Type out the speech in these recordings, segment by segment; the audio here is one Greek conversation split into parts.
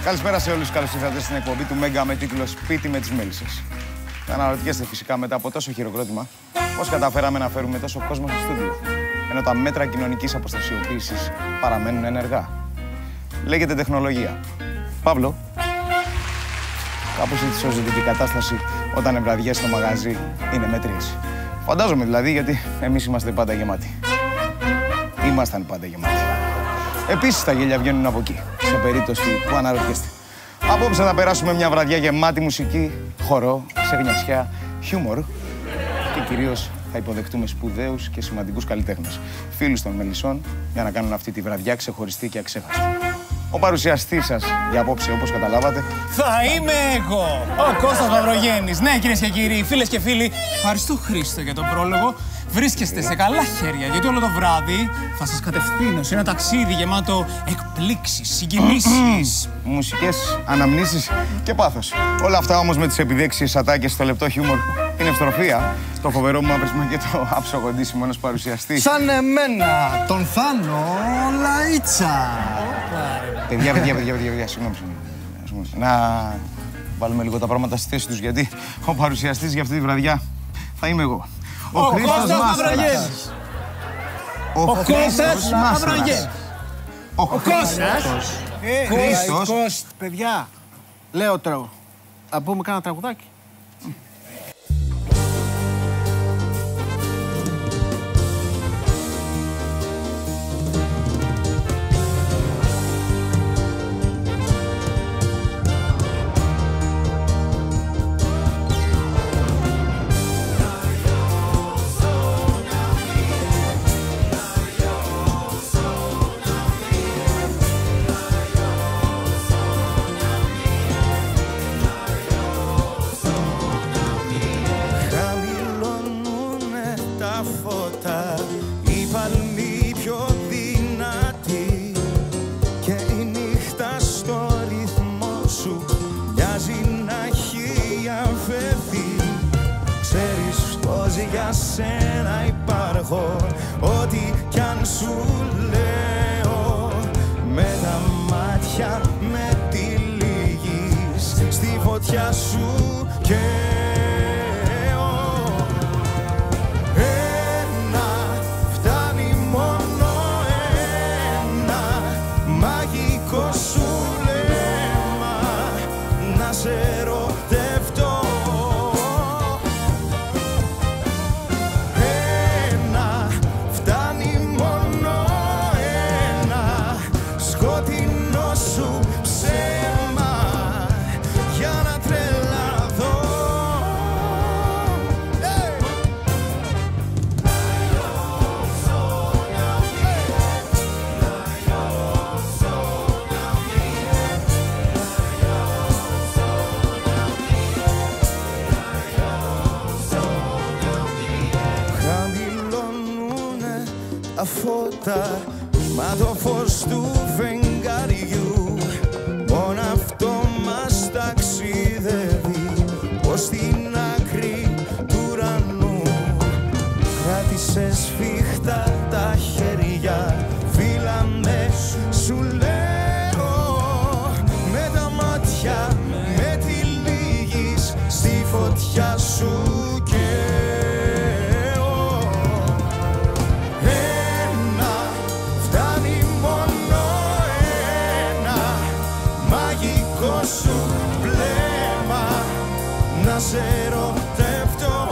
Καλησπέρα σε όλους. Καλώς ήρθατε στην εκπομπή του Μέγκα με τίτλο Σπίτι με τις Μέλισσες. Θα αναρωτιέστε φυσικά μετά από τόσο χειροκρότημα πώς καταφέραμε να φέρουμε τόσο κόσμο στο στούντιο, ενώ τα μέτρα κοινωνικής αποστασιοποίησης παραμένουν ενεργά. Λέγεται τεχνολογία. Παύλο, κάπως έτσι σώζεται και η κατάσταση όταν οι βραδιές στο μαγαζί είναι μέτριες. Φαντάζομαι δηλαδή, γιατί εμείς είμαστε πάντα γεμάτοι. Ήμασταν πάντα γεμάτοι. Επίσης τα γέλια βγαίνουν από εκεί, σε περίπτωση που αναρωτιέστε. Απόψε θα περάσουμε μια βραδιά γεμάτη μουσική, χορό, ξεγνιασιά, χιούμορ και κυρίως θα υποδεχτούμε σπουδαίους και σημαντικούς καλλιτέχνες, φίλους των Μελισσών, για να κάνουν αυτή τη βραδιά ξεχωριστή και αξέχαστη. Ο παρουσιαστής σας για απόψε, όπως καταλάβατε, θα είμαι εγώ, ο Κώστας Μαυρογέννης. Ναι, κυρίες και κύριοι, φίλες και φίλοι, ευχαριστώ Χρήστο για τον πρόλογο. Βρίσκεστε σε καλά χέρια, γιατί όλο το βράδυ θα σας κατευθύνω σε ένα ταξίδι γεμάτο εκπλήξεις, συγκινήσεις, μουσικές, αναμνήσεις και πάθος. Όλα αυτά όμως με τις επιδέξιες ατάκες στο λεπτό χιούμορ, την ευστροφία, το φοβερό μου μαύρισμα και το άψογο ντύσιμο ενός παρουσιαστή. Σαν εμένα, τον Θάνο Λαΐτσα. Παιδιά, συγγνώμη. Να βάλουμε λίγο τα πράγματα στη θέση τους, γιατί ο παρουσιαστής για αυτή τη βραδιά θα είμαι εγώ. Ο Κώστας Μαυρογέννης. Ο Κώστας Μαυρογέννης. Ο Χρήστος. Χρήστος. Παιδιά, λέω τώρα, να πούμε κάνα τραγουδάκι. Για σένα υπάρχω, ό,τι κι αν σου λέω. Με τα μάτια με τυλίγεις, στη φωτιά σου καίω. Ένα φτάνει, μόνο ένα μαγικό σου λέμα, να σε ερωτευτώ. Φώτα, μα το φως του φεγγαριού μόνο αυτό μας ταξιδεύει ως την άκρη του ουρανού. Κράτησε σφιχτά τα χέρια, φύλαμε σου λέω. Με τα μάτια με τυλίγεις, στη φωτιά σου σου βλέμμα, να σε ερωτευτώ.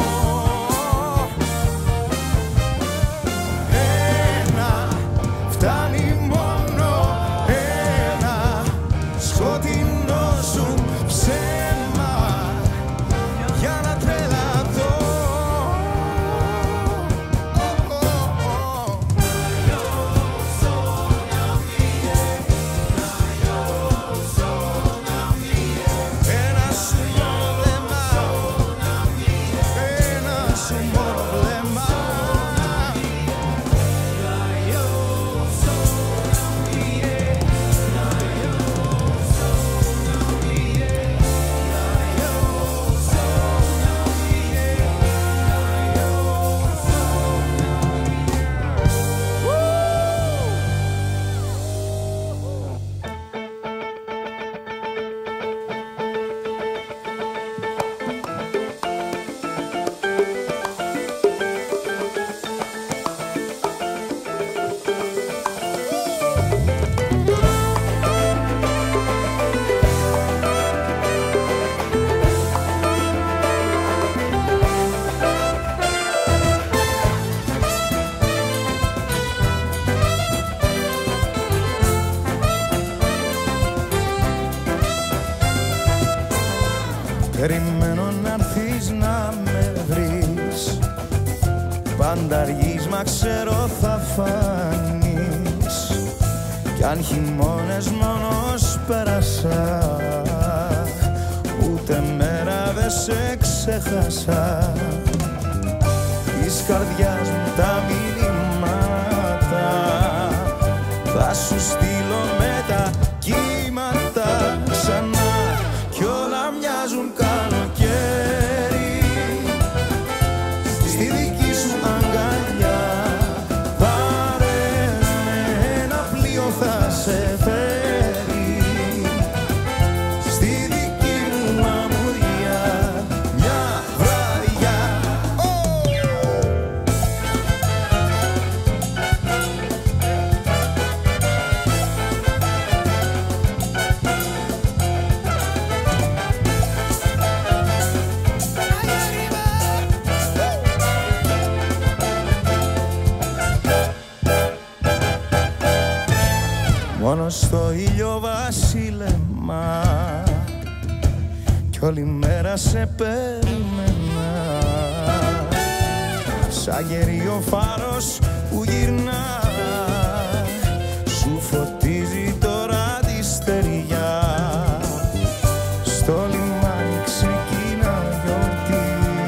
Ένα φτάνει, μόνο ένα σκοτεινό σου ψέμα, για να τρελαθώ. περιμένω να έρθεις να με βρεις. Πάντα αργείς μα ξέρω θα φανείς. Κι αν χειμώνες μόνος πέρασα, ούτε μέρα δε σε ξέχασα. Της καρδιάς μου τα μηνύματα θα σου στείλω με τα κύματα ξανά κι όλα μοιάζουν καλοκαίρι. Στη δική σου αγκαλιά πάρε με, ένα πλοίο θα σε φέρει. Στη δική μου αμμουδιά μια βραδιά. Μόνο στο ήλιο βασίλεμα κι όλη μέρα σε περιμένα. Σαν γερίο φάρος που γυρνά σου φωτίζει τώρα τη στεριά. Στο λιμάνι ξεκίνα γιορτή,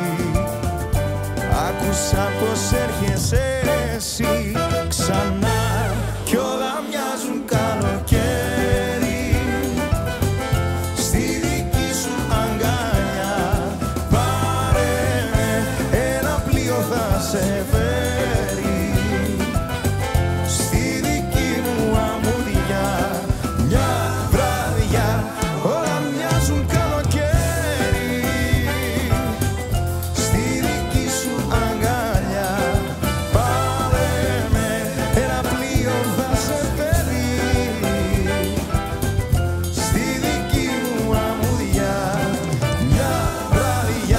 άκουσα πως έρχεσαι εσύ ξανά κι όλα μοιάζουν καλοκαίρι. Στη δική σου αγκαλιά πάρε με, ένα πλοίο θα σε φέρει. Στη δική μου αμμουδιά μια βραδιά. Όλα μοιάζουν καλοκαίρι. Στη δική σου αγκαλιά πάρε με, ένα πλοίο θα σε φέρει. Στη δική μου αμμουδιά μια βραδιά.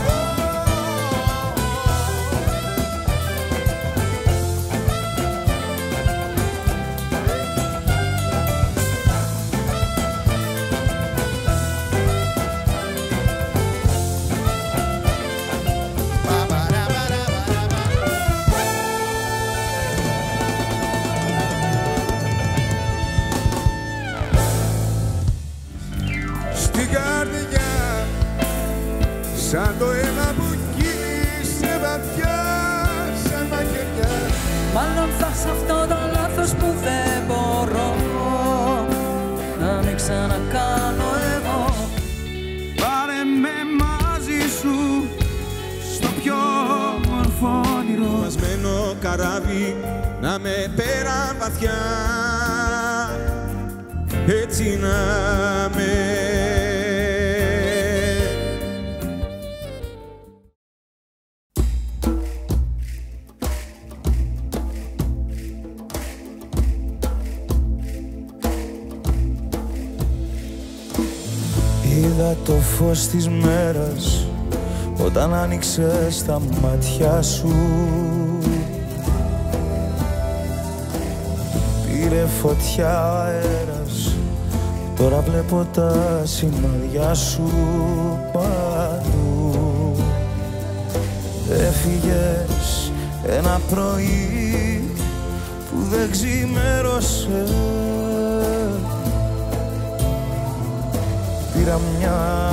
Στην καρδιά σαν το αίμα που κύλησε βαθιά σαν μαχαιριά. Μάλλον θα σ' αυτό το λάθος που δεν μπορώ να μην ξανακάνω εγώ. Πάρε με μαζί σου στο πιο όμορφο όνειρο. Σπασμένο καράβι να με πέραν βαθιά, έτσι να με. Είδα το φως της μέρας όταν άνοιξες τα μάτια σου. Πήρε φωτιά ο αέρας, τώρα βλέπω τα σημάδια σου παντού. Έφυγες ένα πρωί που δεν ξημέρωσε. Πήρα μια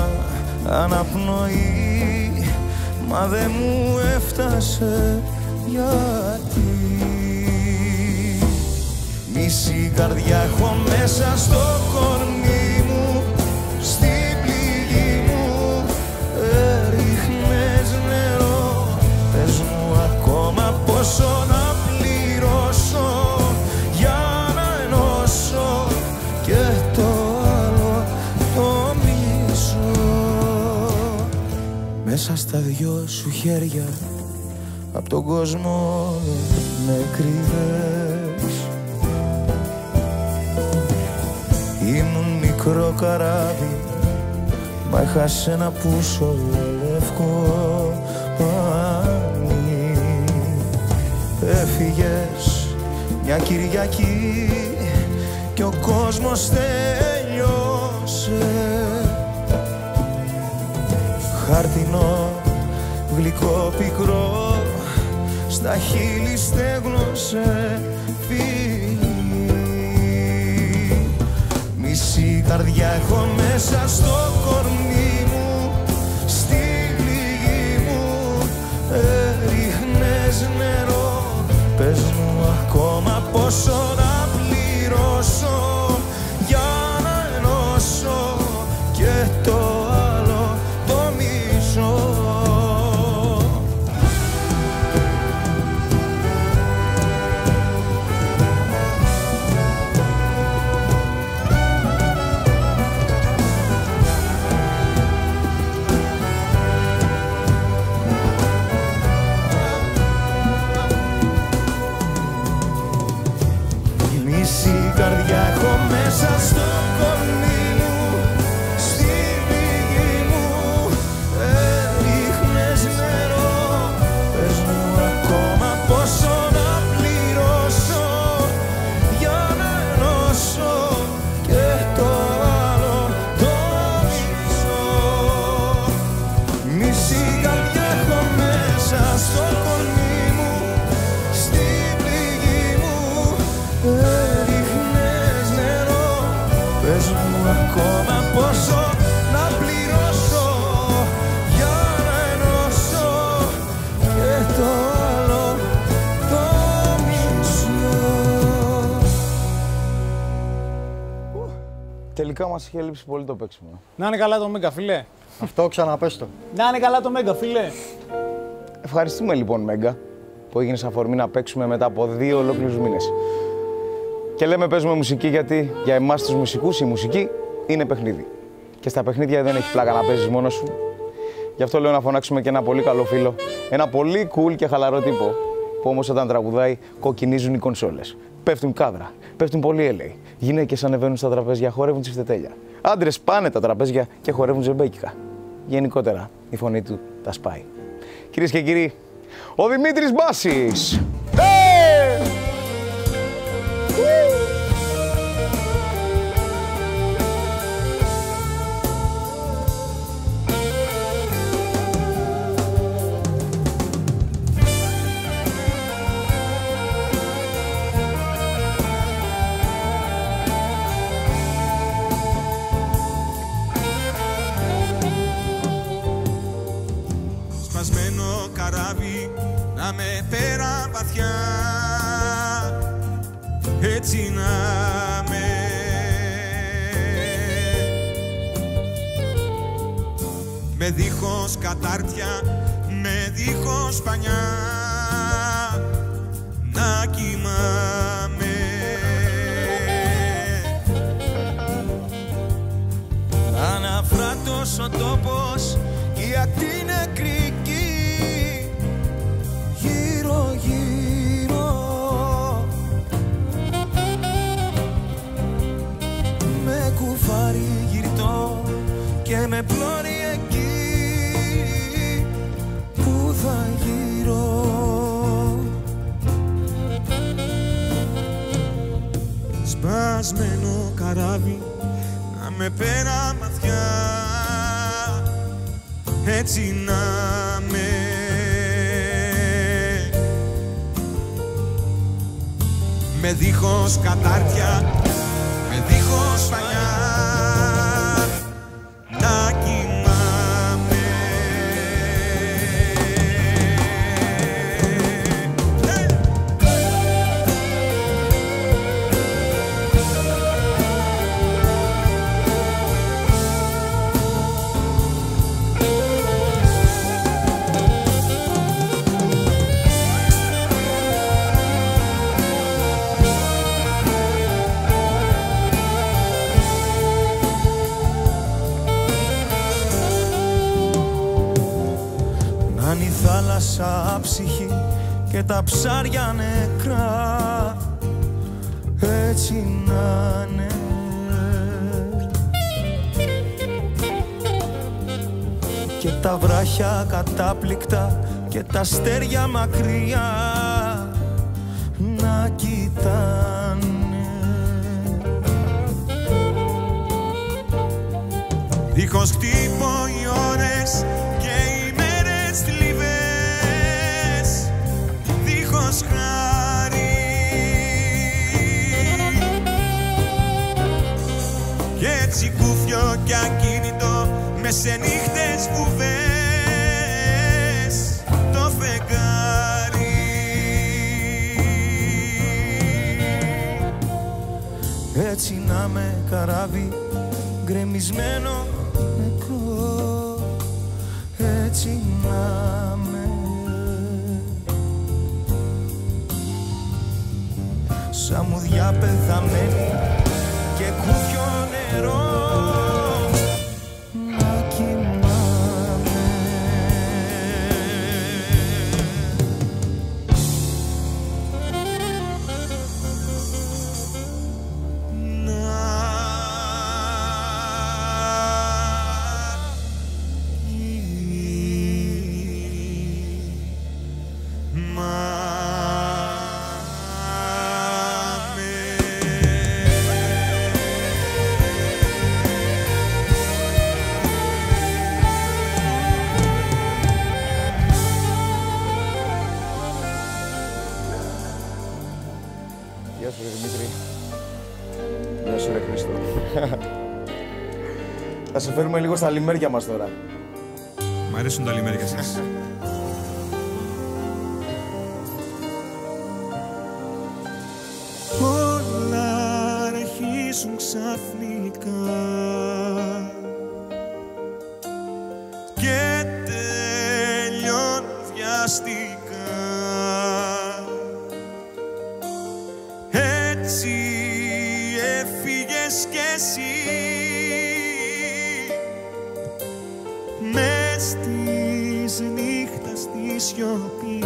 αναπνοή, μα δεν μου έφτασε γιατί. Μισή καρδιά έχω μέσα στο κορμί μου, στην πληγή μου έριχνες νερό. Πες μου ακόμα πόσο να πληρώσω για να ενώσω και το άλλο το μισό. Μέσα στα δυο σου χέρια απ' τον κόσμο με κρύβες. Ήμουν μικρό καράβι, μα είχα σ' ένα πούσο λευκό πανί. Έφυγες μια Κυριακή κι ο κόσμος τέλειωσε. χάρτινο, γλυκό πικρό, στα χείλη στέγνωσε φίλη. Μισή καρδιά έχω μέσα στο κορμί μου, στη πληγή μου έριχνες νερό. Πες μου ακόμα πόσο να πληρώσω για να ενώσω και το άλλο το μισό. Μισή καρδιά έχω μέσα στο κορμί μου, στη πληγή μου έριχνες νερό. Πες μου ακόμα πόσο να πληρώσω για να ενώσω και το άλλο το μισό. Μισή καρδιά έχω μέσα στο κορμί μου, στη πληγή μου έριχνες νερό. Πες μου ακόμα πόσο να πληρώσω για να ενώσω και το άλλο το μισό. Τελικά μας είχε λείψει πολύ το παίξιμο. Να είναι καλά το Μέγκα, φίλε. Αυτό ξαναπες το. Να είναι καλά το Μέγκα, φίλε. Ευχαριστούμε λοιπόν, Μέγκα, που έγινες αφορμή να παίξουμε μετά από 2 ολόκληρους μήνες. Και λέμε παίζουμε μουσική γιατί για εμάς τους μουσικούς η μουσική είναι παιχνίδι. Και στα παιχνίδια δεν έχει πλάκα να παίζεις μόνος σου. Γι' αυτό λέω να φωνάξουμε και ένα πολύ καλό φίλο, ένα πολύ cool και χαλαρό τύπο, που όμως όταν τραγουδάει κοκκινίζουν οι κονσόλες. Πέφτουν κάδρα, πέφτουν πολύ LA. Γυναίκες ανεβαίνουν στα τραπέζια, χορεύουν τσιφτετέλια. Άντρες πάνε τα τραπέζια και χορεύουν ζεμπέκικα. Γενικότερα η φωνή του τα σπάει. Κυρίες και κύριοι, ο Δημήτρης Μπάσης! Σπασμένο καράβι να με πέρα βαθιά, έτσι να με. Με δίχως κατάρτια, με δίχως πανιά, να κοιμάμαι. Αναφράτος ο τόπος, η ακτή νεκρική, γύρω γύρω. Με κουφάρι γυρτό και με πλώρη εκεί που θα γύρω. Σπασμένο καράβι να με πέρα μαθιά, έτσι να με. Με δίχως κατάρτια, με δίχως πανιά, να κοιμάμαι. Αν η θάλασσα άψυχη και τα ψάρια νεκρά, έτσι να είναι. Και τα βράχια κατάπληκτα και τα αστέρια μακριά να κοιτάνε. Δίχως χτύπω οι ώρες κι ακίνητο μες σε νύχτες βουβές το φεγγάρι. Έτσι να με καράβι γκρεμισμένο νεκρό, έτσι να με σαν μουδιά πεθαμένη και κούφιο νερό να κοιμάμαι. Γεια σου ρε Δημήτρη. Γεια σου ρε Χρήστο. Θα σε φέρουμε λίγο στα λιμέρια μας τώρα. Μ' αρέσουν τα λιμέρια σας. Όλα αρχίζουν ξαφνικά και τελειώνουν βιαστικά. Έτσι έφυγες κι εσύ μες της νύχτας τη σιωπή.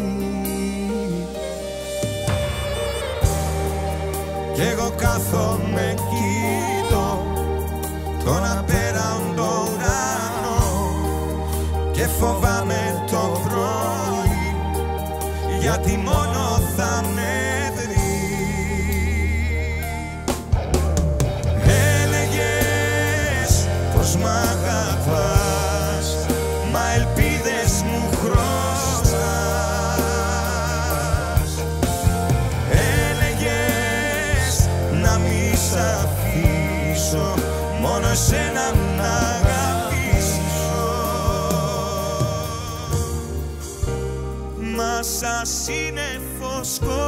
Κι εγώ κάθομαι κοιτώ τον απέραντο ουρανό και φοβάμαι το πρωί γιατί μόνο θα με βρει. Έλεγες πως μ' αγαπάς, μα ελπίδες μου χρωστάς. Έλεγες να μη σ' αφήσω, μόνο εσένα να αγαπήσω. Μα σαν σύννεφο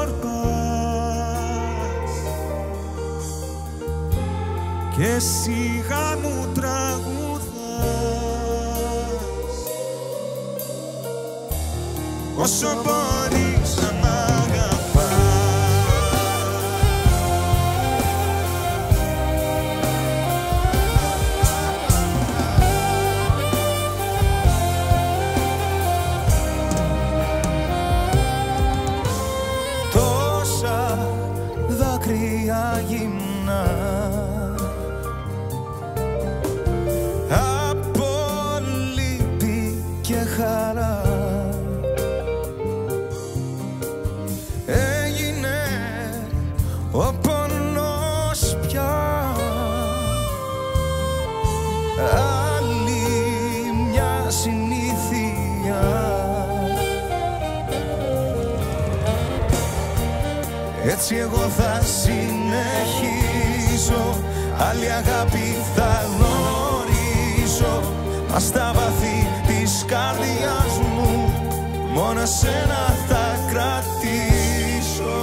σκορπάς και σιγά μου τραγουδάς. Όσο μπορείς να μ' δάκρυα γυμνά από λύπη και χαρά έγινε ο πόνος πια άλλη μια συνήθεια. Έτσι εγώ θα συνεχίσω, άλλη αγάπη θα γνωρίσω, μα στα βαθύ της καρδιάς μου μόνο σένα θα κρατήσω.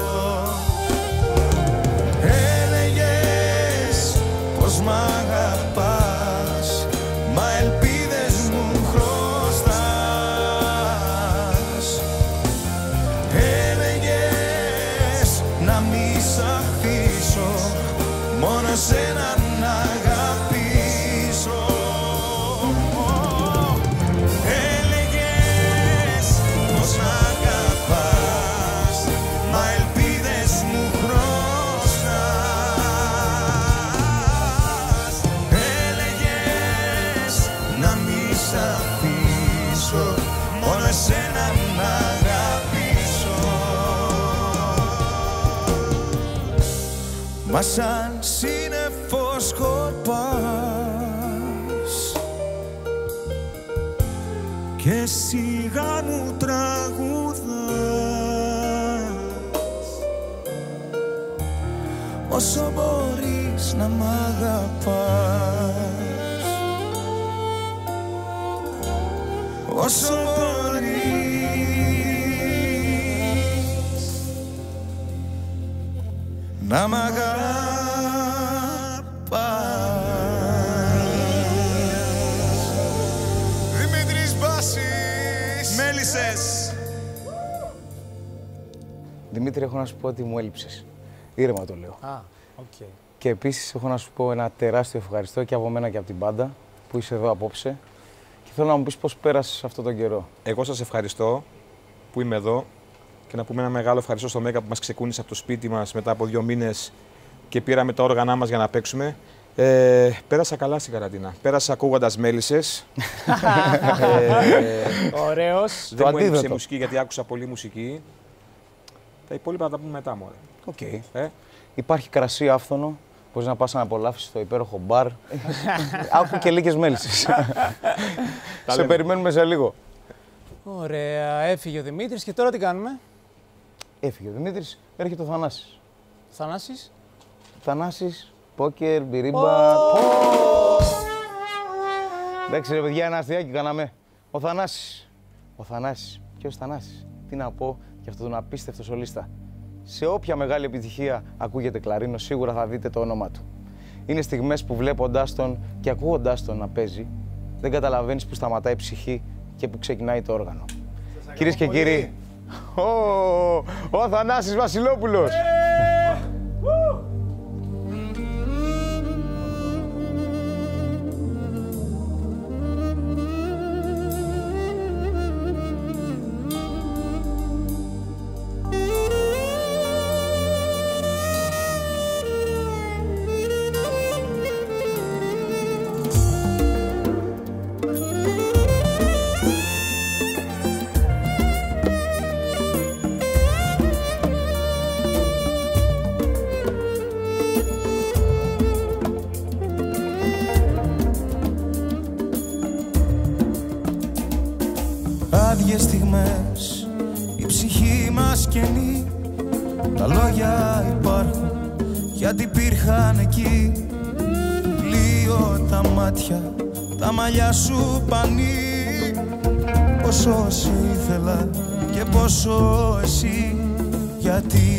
Έλεγες πως μ' αγαπάς, μα ελπίδες μου χρωστάς. Έλεγες να μη σ' αφήσω, μόνο εσένα να αγαπήσω. Έλεγες πως μ' αγαπάς, μα ελπίδες μου χρωστάς. Έλεγες να μη σ' αφήσω, μόνο εσένα να αγαπήσω. Μα σαν σύννεφο σκορπάς και σιγά μου τραγουδάς. Όσο μπορείς λες να μ' αγαπάς όσο μπορείς να μ' αγαπάς. Δημήτρης Μπάσης, Μέλισσες. Δημήτρη, έχω να σου πω ότι μου έλειψες. Ήρεμα το λέω. Okay. Και επίσης έχω να σου πω ένα τεράστιο ευχαριστώ και από μένα και από την μπάντα που είσαι εδώ απόψε. Και θέλω να μου πεις πώς πέρασες αυτόν τον καιρό. Εγώ σας ευχαριστώ που είμαι εδώ και να πούμε ένα μεγάλο ευχαριστώ στο Μέγκα που μας ξεκούνησε από το σπίτι μας μετά από 2 μήνες και πήραμε τα όργανά μας για να παίξουμε. Πέρασα καλά στην καραντίνα. Πέρασα ακούγοντας Μέλισσες. Ωραίος. Δεν μου έλειψε μουσική γιατί άκουσα πολύ μουσική. Τα υπόλοιπα θα τα πούμε μετά, μωρέ. Okay. Υπάρχει κρασί άφθονο. Μπορείς να πας να απολαύσεις το υπέροχο μπαρ. Άκου και λίγες Μέλισσες. Σε περιμένουμε σε λίγο. Ωραία. Έφυγε ο Δημήτρης και τώρα τι κάνουμε? Έφυγε ο Δημήτρης, έρχεται ο Θανάσης. Θανάσης. Θανάσης, πόκερ, μπυρίμπα. Εντάξει ρε παιδιά, ένα αστιάκι κάναμε. Ο Θανάσης. Ο Θανάσης. Ποιος Θανάσης? Τι να πω για αυτόν τον απίστευτο σολίστα. Σε όποια μεγάλη επιτυχία ακούγεται κλαρίνο, σίγουρα θα δείτε το όνομά του. Είναι στιγμές που βλέποντάς τον και ακούγοντάς τον να παίζει, δεν καταλαβαίνεις που σταματάει η ψυχή και που ξεκινάει το όργανο. Κυρίες και κύριοι, ο Θανάσης Βασιλόπουλος. Άδειες στιγμές, η ψυχή μας κενή. Τα λόγια υπάρχουν γιατί υπήρχαν εκεί. Πλοίο τα μάτια, τα μαλλιά σου πανί. Πόσο σε ήθελα και πόσο εσύ. Γιατί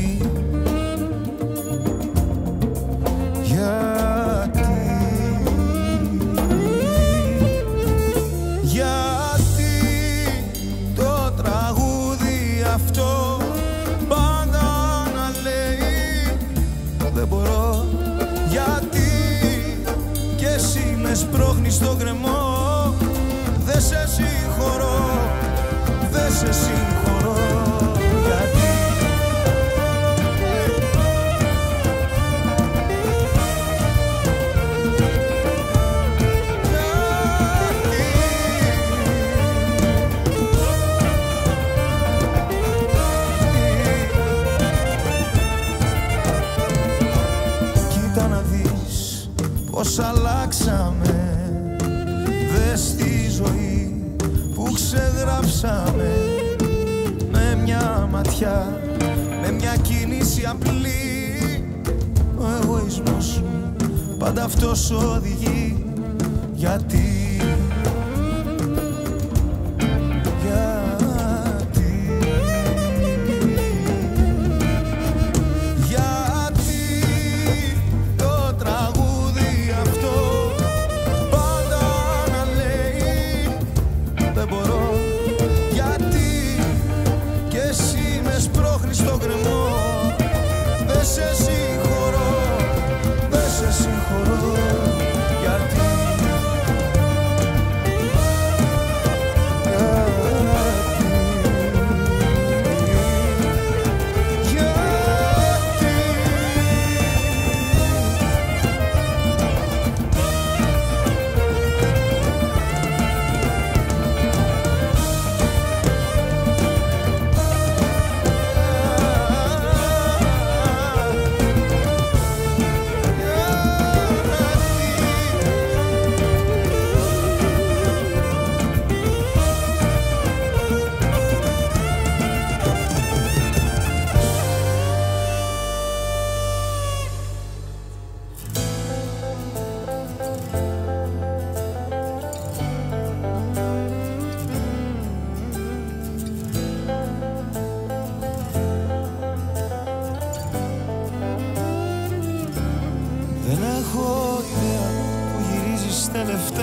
το τραγούδι αυτό πάντα να λέει δεν μπορώ. Γιατί κι εσύ με σπρώχνεις στο γκρεμό. Δεν σε συγχωρώ, δεν σε συγχωρώ. Γιατί πώς αλλάξαμε, δες τη ζωή που ξεγράψαμε. Με μια ματιά, με μια κίνηση απλή. Ο εγωισμός σου πάντα αυτός οδηγεί. Γιατί στο γκρεμό. Δεν σε συγχωρώ, δεν σε συγχωρώ. Γιατί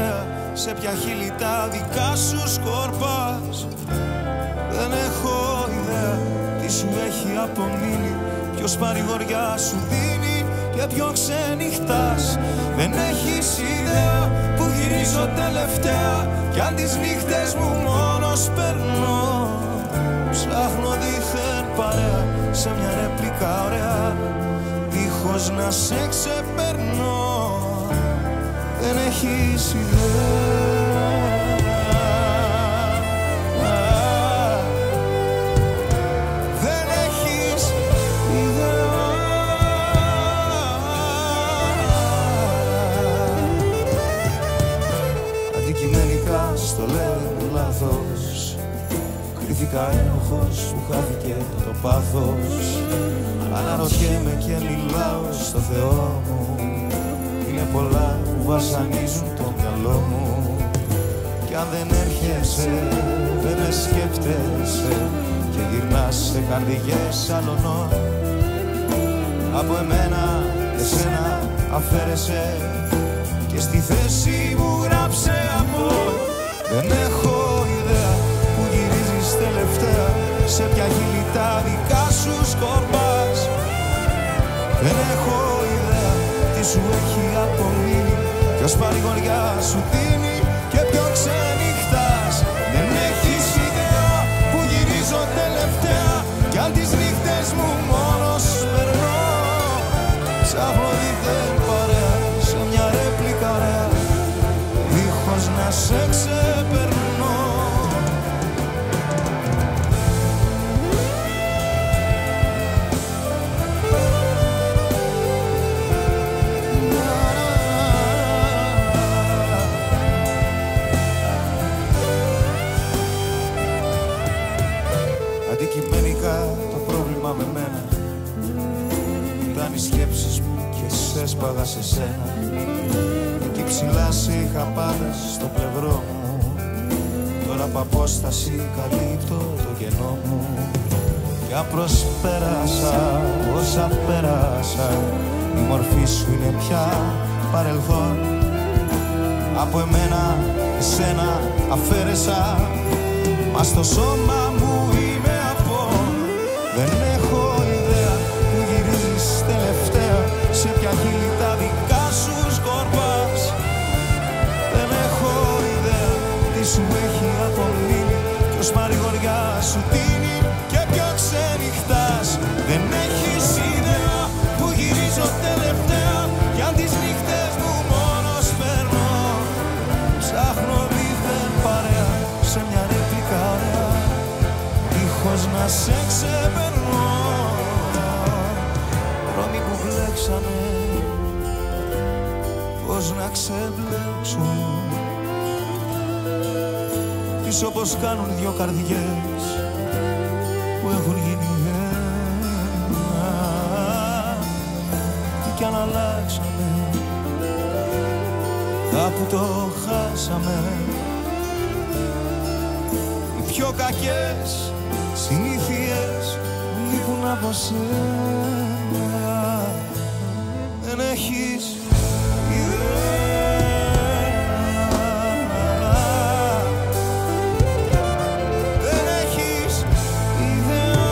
ιδέα σε ποια χείλη τα δικά σου σκορπάς. Δεν έχω ιδέα τι σου έχει απομείνει, ποιος παρηγοριά σου δίνει και ποιο ξενυχτάς. Δεν έχεις ιδέα που γυρίζω τελευταία κι αν τις νύχτες μου μόνος περνώ. Ψάχνω δίθεν παρέα σε μια ρεπλικά ωραία, δίχως να σε ξεπερνώ. Δεν έχεις ιδέα. Δεν έχεις ιδέα. Αντικειμενικά στο λέω λάθος, κρίθηκα ένοχος που χάθηκε το πάθος. Αναρωτιέμαι και μιλάω στο Θεό μου, είναι πολλά που βασανίζουν το μυαλό μου. Κι αν δεν έρχεσαι, δεν με σκέφτεσαι και γυρνάς σε καρδιές αλωνών. Από εμένα, εσένα αφαίρεσαι και στη θέση μου γράψε από. Δεν έχω ιδέα που γυρίζεις τελευταία, σε ποια χείλη τα δικά σου σκορπάς. Δεν έχω ιδέα τι σου έχει απομείνει, ποιος παρηγοριά σου δίνει και ποιο ξενυχτάς. Δεν έχεις ιδέα που γυρίζω τελευταία κι αν τις νύχτες μου μόνος περνώ. Ψάχνω δίθεν παρέα σε μια ρεπλικά ωραία, δίχως να σε ξεπερνώ. Αντικειμενικά το πρόβλημα με μένα ήταν οι σκέψεις μου και σε έσπαγα σε σένα. Εκεί ψηλά σε είχα πάντα στο πλευρό μου, τώρα απ' απόσταση καλύπτω το κενό μου. Κι αν προσπέρασα όσα πέρασα, η μορφή σου είναι πια παρελθόν. Από εμένα εσένα αφαίρεσα, μα στο σώμα μου είμαι απόν. Δεν έχω ιδέα που γυρίζεις τελευταία, σε ποια χείλη τα δικά σου σκορπάς. Δεν έχω ιδέα τι σου έχει απομείνει, ποιος παρηγοριά σου δίνει και ποιο ξενυχτάς. Δεν έχεις ιδέα που γυρίζω τελευταία κι αν τις νύχτες μου μόνος περνώ. Ψάχνω δίθεν παρέα σε μια ρεπλικά ωραία, δίχως να σε ξεπερνώ. Δρόμοι που μπλέξανε, πώς να ξεμπλέξω. Πίσω πως κάνουν δυο καρδιές που έχουν γίνει ένα. Τι κι αν αλλάξαμε, κάπου το χάσαμε. Οι πιο κακές συνήθειες λείπουν από σένα. Δεν έχεις ιδέα. Δεν έχεις ιδέα.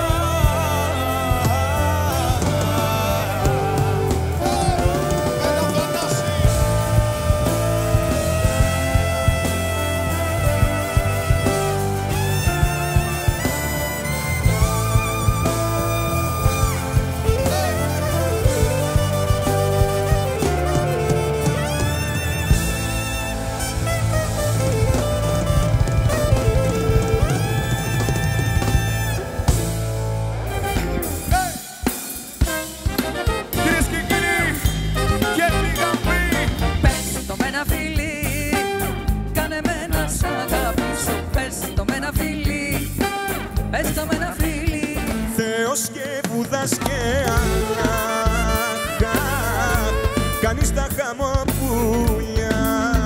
Θεός και Βούδας και Αλλάχ, κανείς τα χαμοπούλια.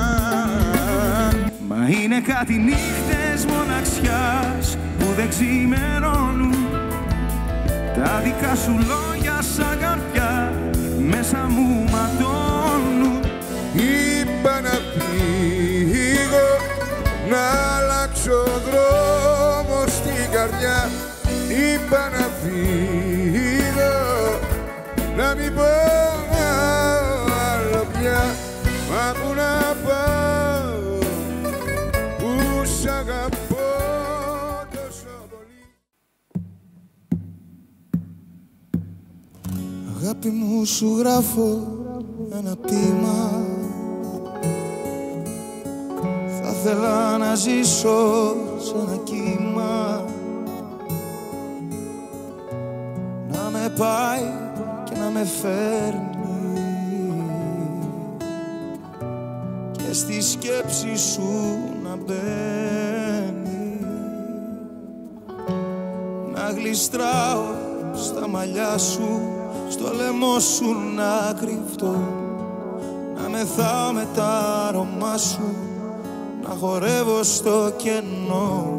Μα είναι κάτι νύχτες μοναξιάς που δεν ξημερώνουν. Τα δικά σου λόγια σαν καρδιά μέσα μου ματώνουν. Είπα να πει είπα να φύγω, να μην πω άλλο πια, μα που να πάω, που σ' αγαπώ τόσο πολύ. Αγάπη μου σου γράφω ένα ποίημα, θα ήθελα να ζήσω σε ένα κύμα, να με πάει και να με φέρνει και στη σκέψη σου να μπαίνει, να γλιστράω στα μαλλιά σου, στο λαιμό σου να κρυφτώ, να μεθάω με τα αρώμα σου, να χορεύω στο κενό.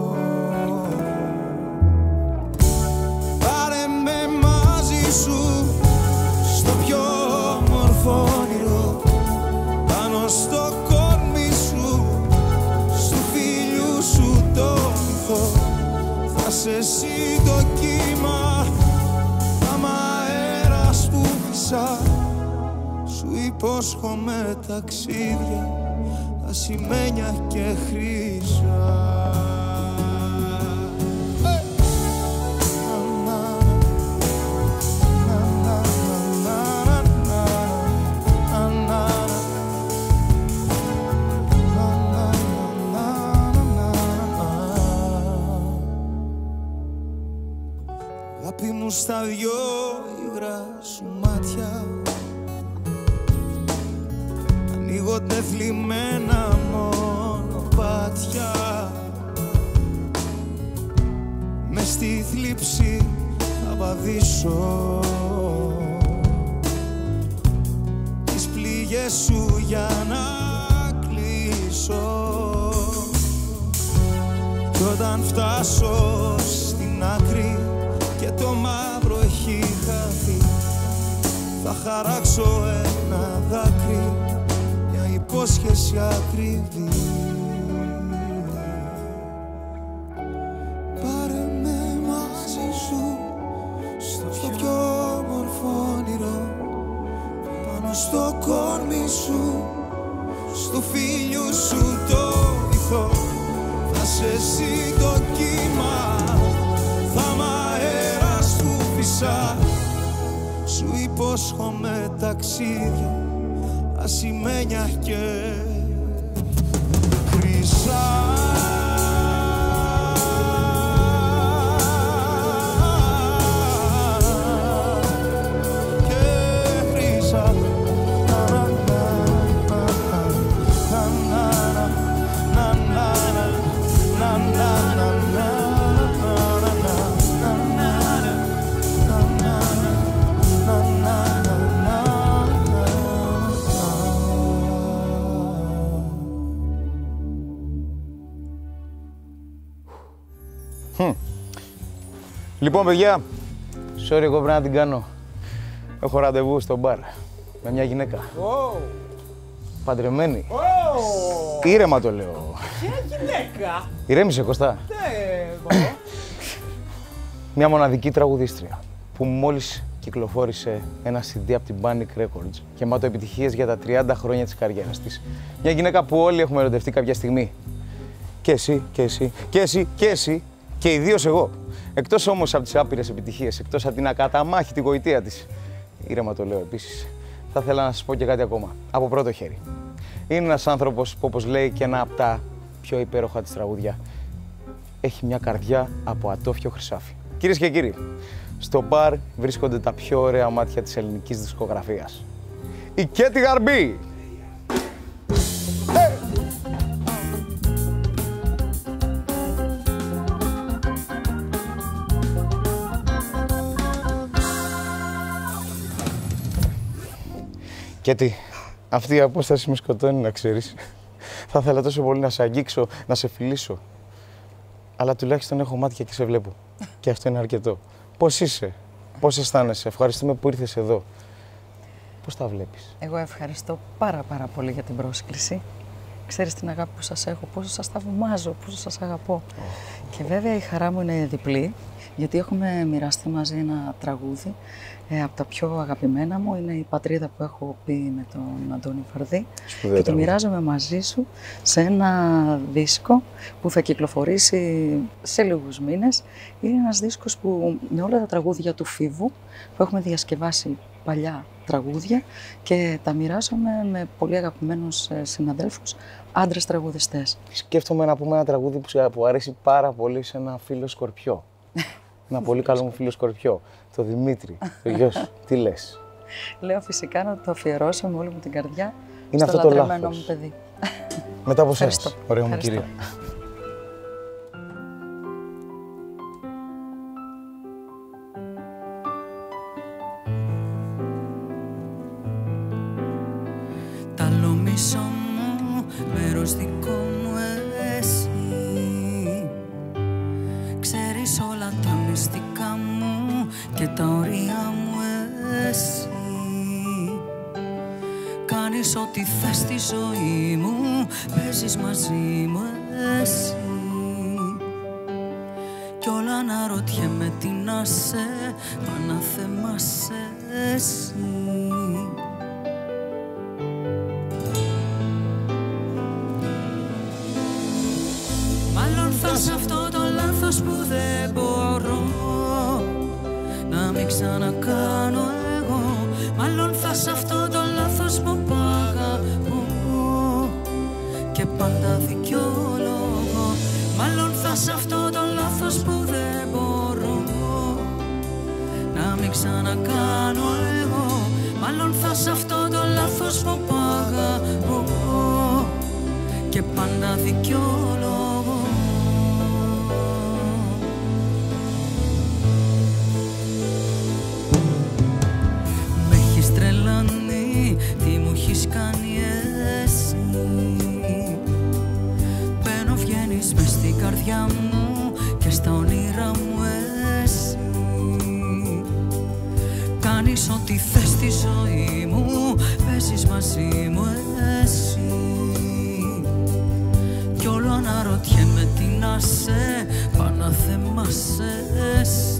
Πάρε με μαζί σου στο πιο όμορφο όνειρο, πάνω στο κόρμι σου, στου φίλιου σου το μυθό. Θα σε εσύ το κύμα, άμα αέρας που φυσά, σου υπόσχομαι ταξίδια, ασημένια και χρυσά. Αγάπη μου στα δυο υγρά σου μάτια, ανοίγονται θλιμμένα μονοπάτια, μες στη θλίψη θα βαδίσω τις πληγές σου για να κλείσω, κι όταν φτάσω στην άκρη και το μαύρο έχει χαθεί, θα χαράξω ένα δάκρυ, μια υπόσχεση ακριβή. Πάρε με μαζί σου στο πιο όμορφο όνειρο, πάνω στο κόρμι σου, στου φίλιου σου το βυθό. Θα σε εσύ το κύμα, θα μ' αέρας του φυσά, σου υπόσχομαι ταξίδια, ασημένια και χρυσά. Λοιπόν, παιδιά, sorry, εγώ πρέπει να την κάνω. Έχω ραντεβού στο μπαρ με μια γυναίκα. Παντρεμένη. Ήρεμα το λέω. Ποια γυναίκα? Ηρέμησε, Κωστά. Μια μοναδική τραγουδίστρια που μόλις κυκλοφόρησε ένα CD από την Panic Records γεμάτο επιτυχίες για τα 30 χρόνια της καριέρας της. Μια γυναίκα που όλοι έχουμε ερωτευτεί κάποια στιγμή. Και εσύ, και εσύ, και εσύ, και εσύ, και ιδίως εγώ. Εκτός όμως από τις άπειρες επιτυχίες, εκτός από την ακαταμάχητη γοητεία της. Ήρεμα το λέω επίσης. Θα ήθελα να σας πω και κάτι ακόμα, από πρώτο χέρι. Είναι ένας άνθρωπος που, όπως λέει και ένα από τα πιο υπέροχα της τραγούδια, έχει μια καρδιά από ατόφιο χρυσάφι. Κυρίες και κύριοι, στο μπαρ βρίσκονται τα πιο ωραία μάτια της ελληνικής δισκογραφίας. Η Κέτη Γαρμπή! Κέτη, αυτή η απόσταση με σκοτώνει, να ξέρεις. Θα ήθελα τόσο πολύ να σε αγγίξω, να σε φιλήσω. Αλλά τουλάχιστον έχω μάτια και σε βλέπω. Και αυτό είναι αρκετό. Πώς είσαι, πώς αισθάνεσαι, ευχαριστούμε που ήρθες εδώ. Πώς τα βλέπεις? Εγώ ευχαριστώ πάρα πολύ για την πρόσκληση. Ξέρεις την αγάπη που σας έχω, πόσο σας θαυμάζω, πόσο σας αγαπώ. Και βέβαια η χαρά μου είναι διπλή, γιατί έχουμε μοιραστεί μαζί ένα τραγούδι από τα πιο αγαπημένα μου. Είναι η πατρίδα που έχω πει με τον Αντώνη Φαρδί. Και το μοιράζομαι μαζί σου σε ένα δίσκο που θα κυκλοφορήσει σε λίγους μήνες. Είναι ένας δίσκος που με όλα τα τραγούδια του Φίβου που έχουμε διασκευάσει παλιά τραγούδια και τα μοιράζομαι με πολύ αγαπημένους συναδέλφους, άντρες τραγουδιστές. Σκέφτομαι να πούμε ένα τραγούδι που αρέσει πάρα πολύ σε ένα φίλο Σκορπιό. Ένα πολύ καλό μου φίλο Σκορπιό, το Δημήτρη, το γιο σου. Τι λες? Λέω φυσικά να το αφιερώσω με όλη μου την καρδιά είναι στο αυτό το λατρεμένο λάθος μου παιδί. Μετά από εσάς, ωραία μου κυρία. Ταλομίσω μου, μέρος δικό μου εσύ. Ξέρεις όλα τα μυστικά μου και τα ωριά μου εσύ. Κάνεις ό,τι θες στη ζωή μου, παίζεις μαζί μου εσύ. Κι όλα να ρωτιέμαι τι να σε, αναθεμάσαι εσύ. Σ' αυτό το λάθος που δεν μπορώ να μην ξανακάνω εγώ. Μάλλον θα σ' αυτό το λάθος που αγαπώ και πάντα δικαιολογώ. Μάλλον θα σ' αυτό το λάθος που δεν μπορώ να μην ξανακάνω εγώ. Μάλλον θα σ' αυτό το λάθος που αγαπώ και πάντα δικαιολογώ. Τι μου έχεις κάνει εσύ. Μπαίνω, βγαίνεις μες στην καρδιά μου και στα όνειρά μου εσύ. Κάνεις ό,τι θες στη ζωή μου, παίζεις μαζί μου εσύ. Κι όλο αναρωτιέμαι τι να σε, πάνω να θεμάσαι εσύ.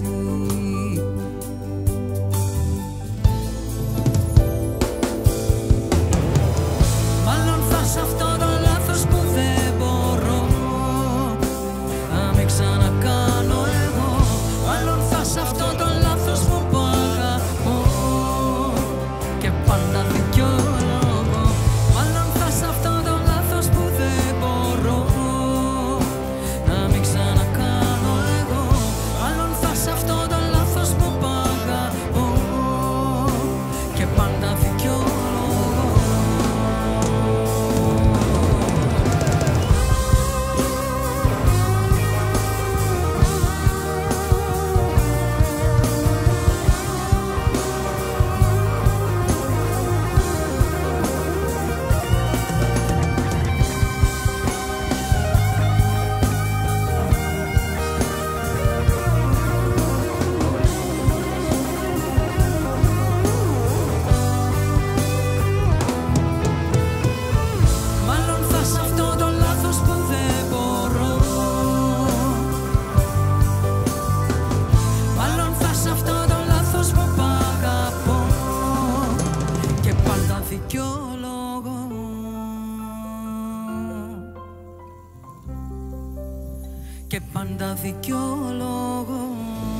Και πάντα δικαιολογώ.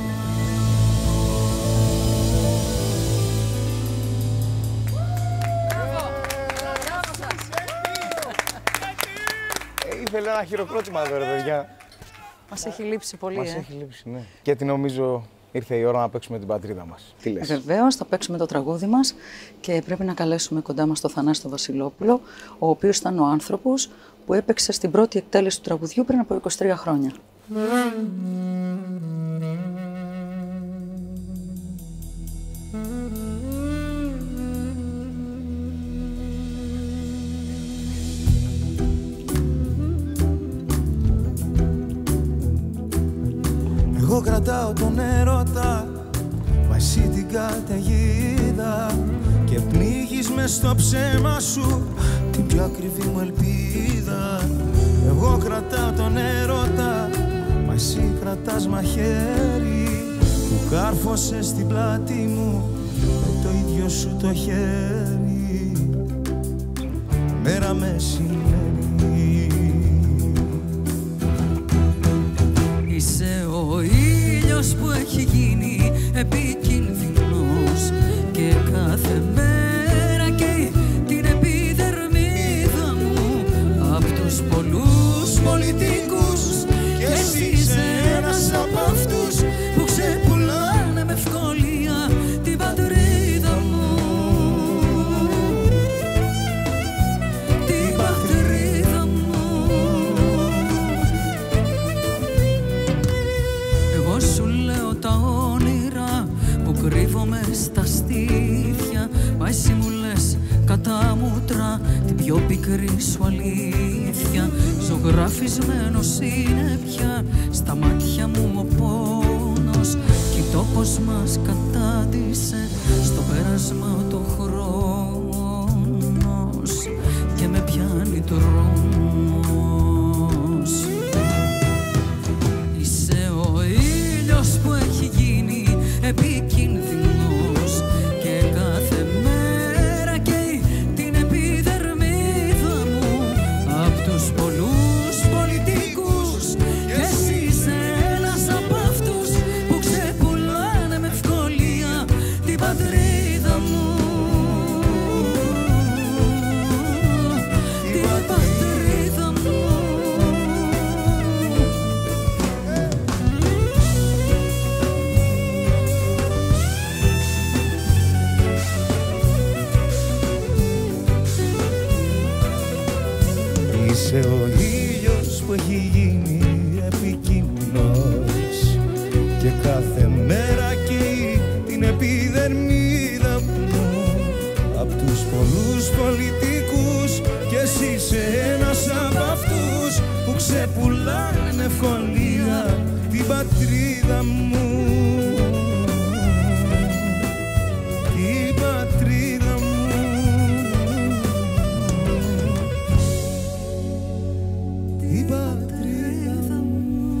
Ήθελε ένα χειροκρότημα εδώ, ρε παιδιά. Μας έχει λείψει πολύ, Μας έχει λείψει, ναι. Γιατί νομίζω ήρθε η ώρα να παίξουμε την πατρίδα μας. Τι λες? Βεβαίως, θα παίξουμε το τραγούδι μας και πρέπει να καλέσουμε κοντά μας τον Θανάση τον Βασιλόπουλο, ο οποίος ήταν ο άνθρωπος που έπαιξε στην πρώτη εκτέλεση του τραγουδιού πριν από 23 χρόνια. Εγώ κρατάω τον έρωτα, μα εσύ την καταιγίδα, και πνίγεις μες στο ψέμα σου την πιο ακριβή μου ελπίδα. Εγώ κρατάω τον έρωτα, μα εσύ κρατάς μαχαίρι που κάρφωσε στην πλάτη μου με το ίδιο σου το χέρι μέρα μεσημέρι. Είσαι ο ήλιος που έχει γίνει επικίνδυνος και κάθε μέρα καίει την επιδερμίδα μου απ' τους πολλούς πολιτικούς και εσύ είσαι ένας από αυτούς που ξεπουλάνε με ευκολία την πατρίδα μου. Την πατρίδα μου. Εγώ σου λέω τα όνειρα που κρύβομαι στα στήθια, μα εσύ μου λες κατά μούτρα την πιο πικρή σου αλήθεια. Ζωγραφισμένος είναι πια στα μάτια μου ο πόνος κι τόπος μας κατάντησε στο πέρασμα το χρόνος και με πιάνει τρόμος. Είσαι ο ήλιος που έχει γίνει επικίνδυνος και κάθε μέρα καίει την επιδερμίδα μου απ' τους πολλούς πολιτικούς και εσύ είσαι ένας από αυτούς που ξεπουλάνε με ευκολία την πατρίδα μου. Την πατρίδα μου. Είσαι ο ήλιος που έχει γίνει επικίνδυνος και κάθε μέρα καίει την επιδερμίδα μου απ' τους πολλούς πολιτικούς και εσύ είσαι ένας από αυτούς που ξεπουλάνε με ευκολία την πατρίδα μου. Την πατρίδα μου. Την πατρίδα μου.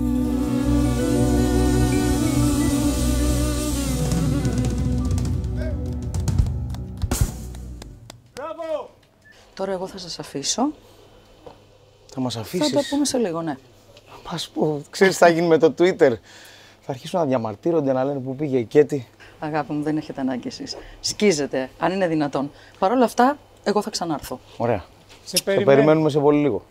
Τώρα εγώ θα σας αφήσω. Θα μας αφήσεις? Θα το πούμε σε λίγο, ναι. Μας πω, ξέρεις τι θα γίνει με το Twitter. Θα αρχίσουν να διαμαρτύρονται, να λένε που πήγε η Κέτη. Αγάπη μου, δεν έχετε ανάγκη εσείς. Σκίζετε, αν είναι δυνατόν. Παρ' όλα αυτά, εγώ θα ξανάρθω. Ωραία. Σε Το περιμένουμε σε πολύ λίγο.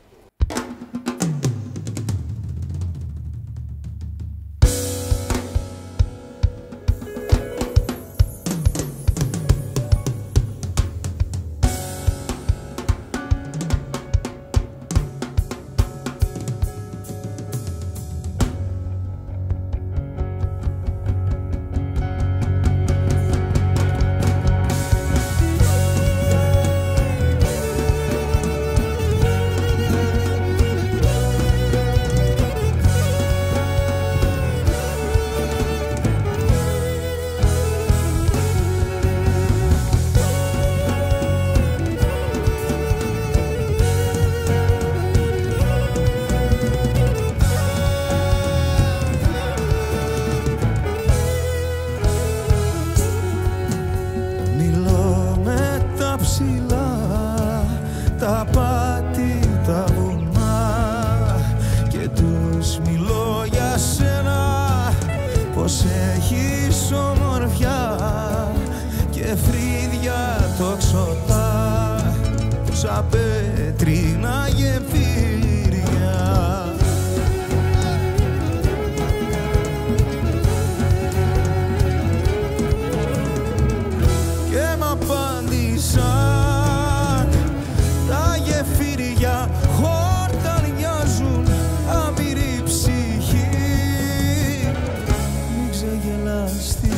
πως έχεις ομορφιά και φρύδια τοξωτά σαν πέτρινα γεφύρια. Και μ' απάντησαν τα γεφύρια χορταριάζουν άπειρη ψυχή. Μην ξεγελαστείς.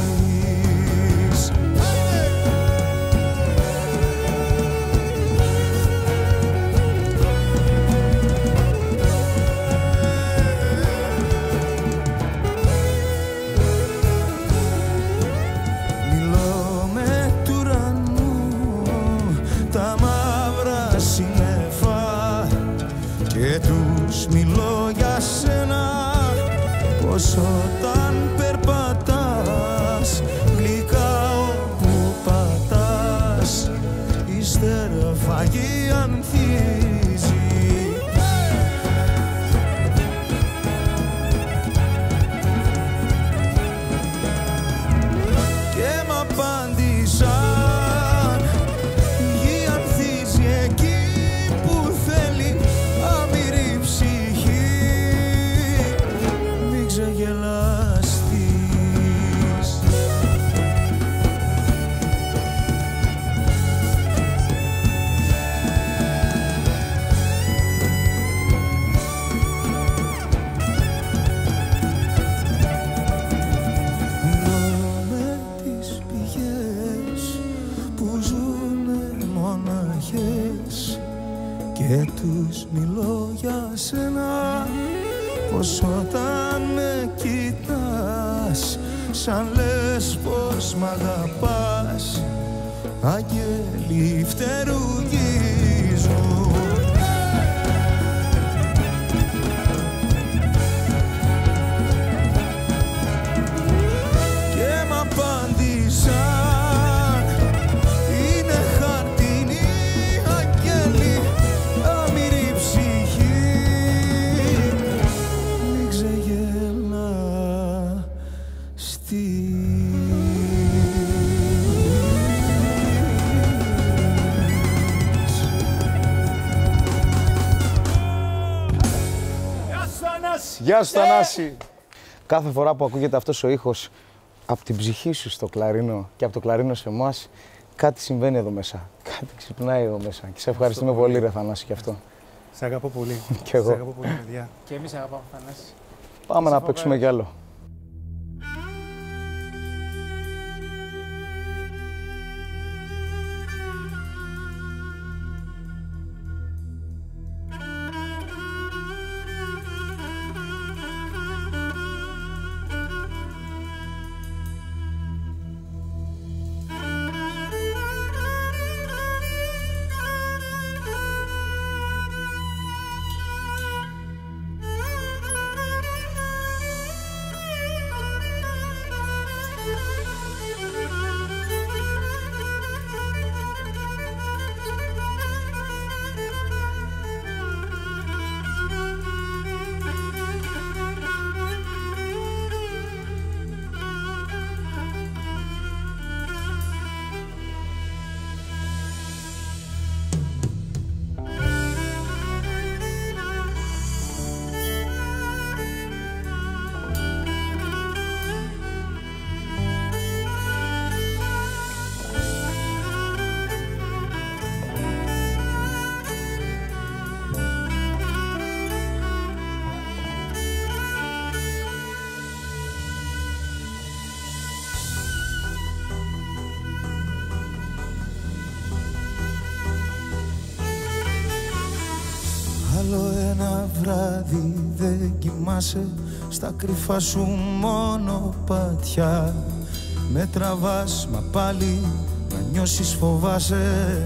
Μιλώ με του ουρανού τα μαύρα σύννεφα και τους μιλώ για σένα πως όταν περπατάς γλυκά όπου πατάς ύστερα φαγή ανθίζει. Και μ' απάντησαν η γη ανθίζει εκεί που θέλει αμυρή ψυχή, μην ξεγελαστείς. Και τους μιλώ για σένα, πως όταν με κοιτάς σαν λες πως μ' αγαπάς, αγγέλοι φτερουγίζουν. Και μ' απάντησαν Γεια σου Θανάση! Κάθε φορά που ακούγεται αυτός ο ήχος από την ψυχή σου στο κλαρίνο και από το κλαρίνο σε εμάς, κάτι συμβαίνει εδώ μέσα. Κάτι ξυπνάει εδώ μέσα. Και σε ευχαριστούμε πολύ ρε Θανάση γι' αυτό. Σε αγαπώ πολύ. Κι εγώ. Σε αγαπώ πολύ, παιδιά. Και εμείς αγαπάμε, Θανάση. Πάμε να παίξουμε κι άλλο. Άλλο ένα βράδυ δεν κοιμάσαι, στα κρυφά σου μονοπάτια. Με τραβάς, μα πάλι να νιώσεις φοβάσαι.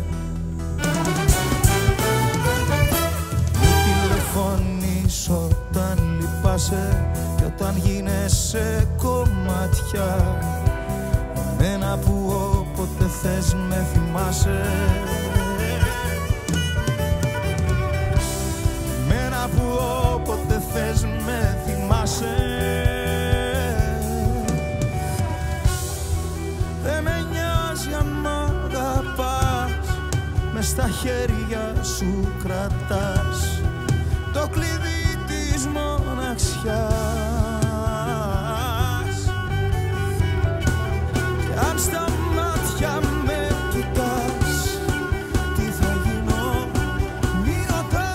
Μη τηλεφωνείς όταν λυπάσαι και όταν γίνεσαι κομμάτια. Εμένα που όποτε θες με θυμάσαι. Που όποτε θες με θυμάσαι. Δεν με νοιάζει αν μ' αγαπάς, μες στα χέρια σου κρατάς το κλειδί της μοναξιάς. Και αν στα μάτια με κοιτάς, τι θα γίνω μη ρωτάς.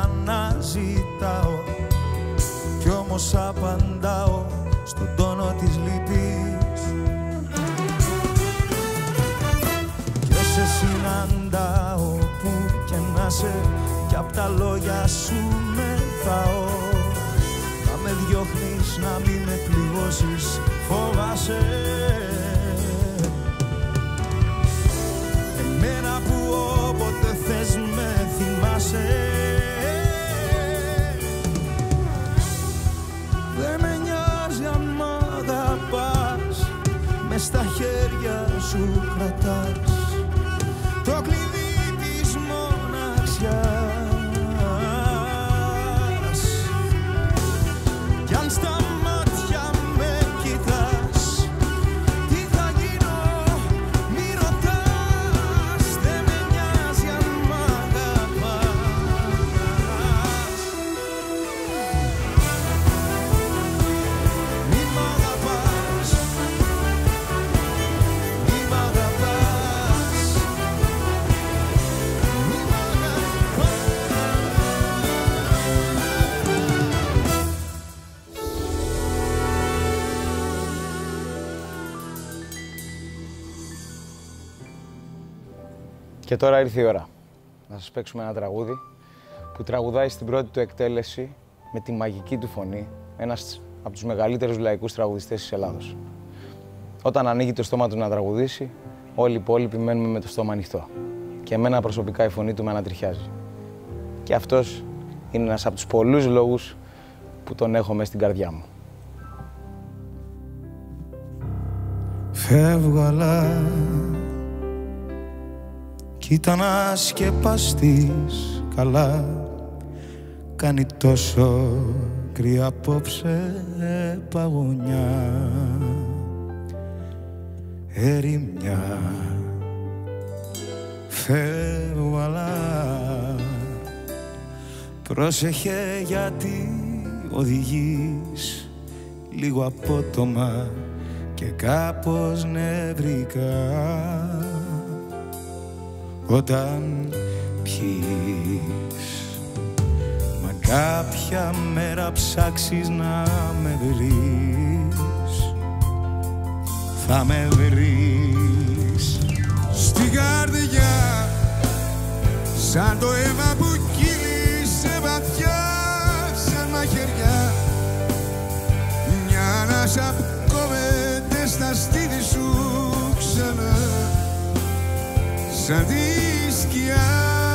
αναζητάω κι όμως απαντάω στον τόνο της λύπης και σε συναντάω που και να σε κι απ' τα λόγια σου μεθάω να με διώχνεις, να μην με πληγώσεις, φοβάσαι εμένα που όποτε θες με θυμάσαι. Δεν με νοιάζει αν μ' αγαπάς, μες στα χέρια σου κρατάς το κλειδί της μοναξιάς κι αν στα μάτια με κοιτάς τι θα γίνω μη ρωτάς. Δεν με νοιάζει αν μ' αγαπάς. Μη μ' αγαπάς, μη μ' αγαπάς, μη μ' αγαπάς. Και τώρα ήρθε η ώρα να σας παίξουμε ένα τραγούδι που τραγουδάει στην πρώτη του εκτέλεση με τη μαγική του φωνή ένας από τους μεγαλύτερους λαϊκούς τραγουδιστές της Ελλάδος. Όταν ανοίγει το στόμα του να τραγουδήσει, όλοι οι υπόλοιποι μένουμε με το στόμα ανοιχτό. Και εμένα προσωπικά η φωνή του με ανατριχιάζει. Και αυτός είναι ένας από τους πολλούς λόγους που τον έχω μέσα στην καρδιά μου. Φεύγω αλλά κοίτα να σκεπαστείς καλά. Κάνει τόσο κρύα απόψε παγωνιά. Ερημιά. Φεύγω αλλά πρόσεχε γιατί οδηγείς λίγο απότομα και κάπως νευρικά. Όταν πιείς, μα κάποια μέρα ψάξεις να με βρεις, θα με βρεις στην καρδιά, σαν το αίμα που κύλησε βαθιά σαν μαχαιριά. Μια ανάσα που κόβεται στα στήθη σου ξανά, σαν τη σκιά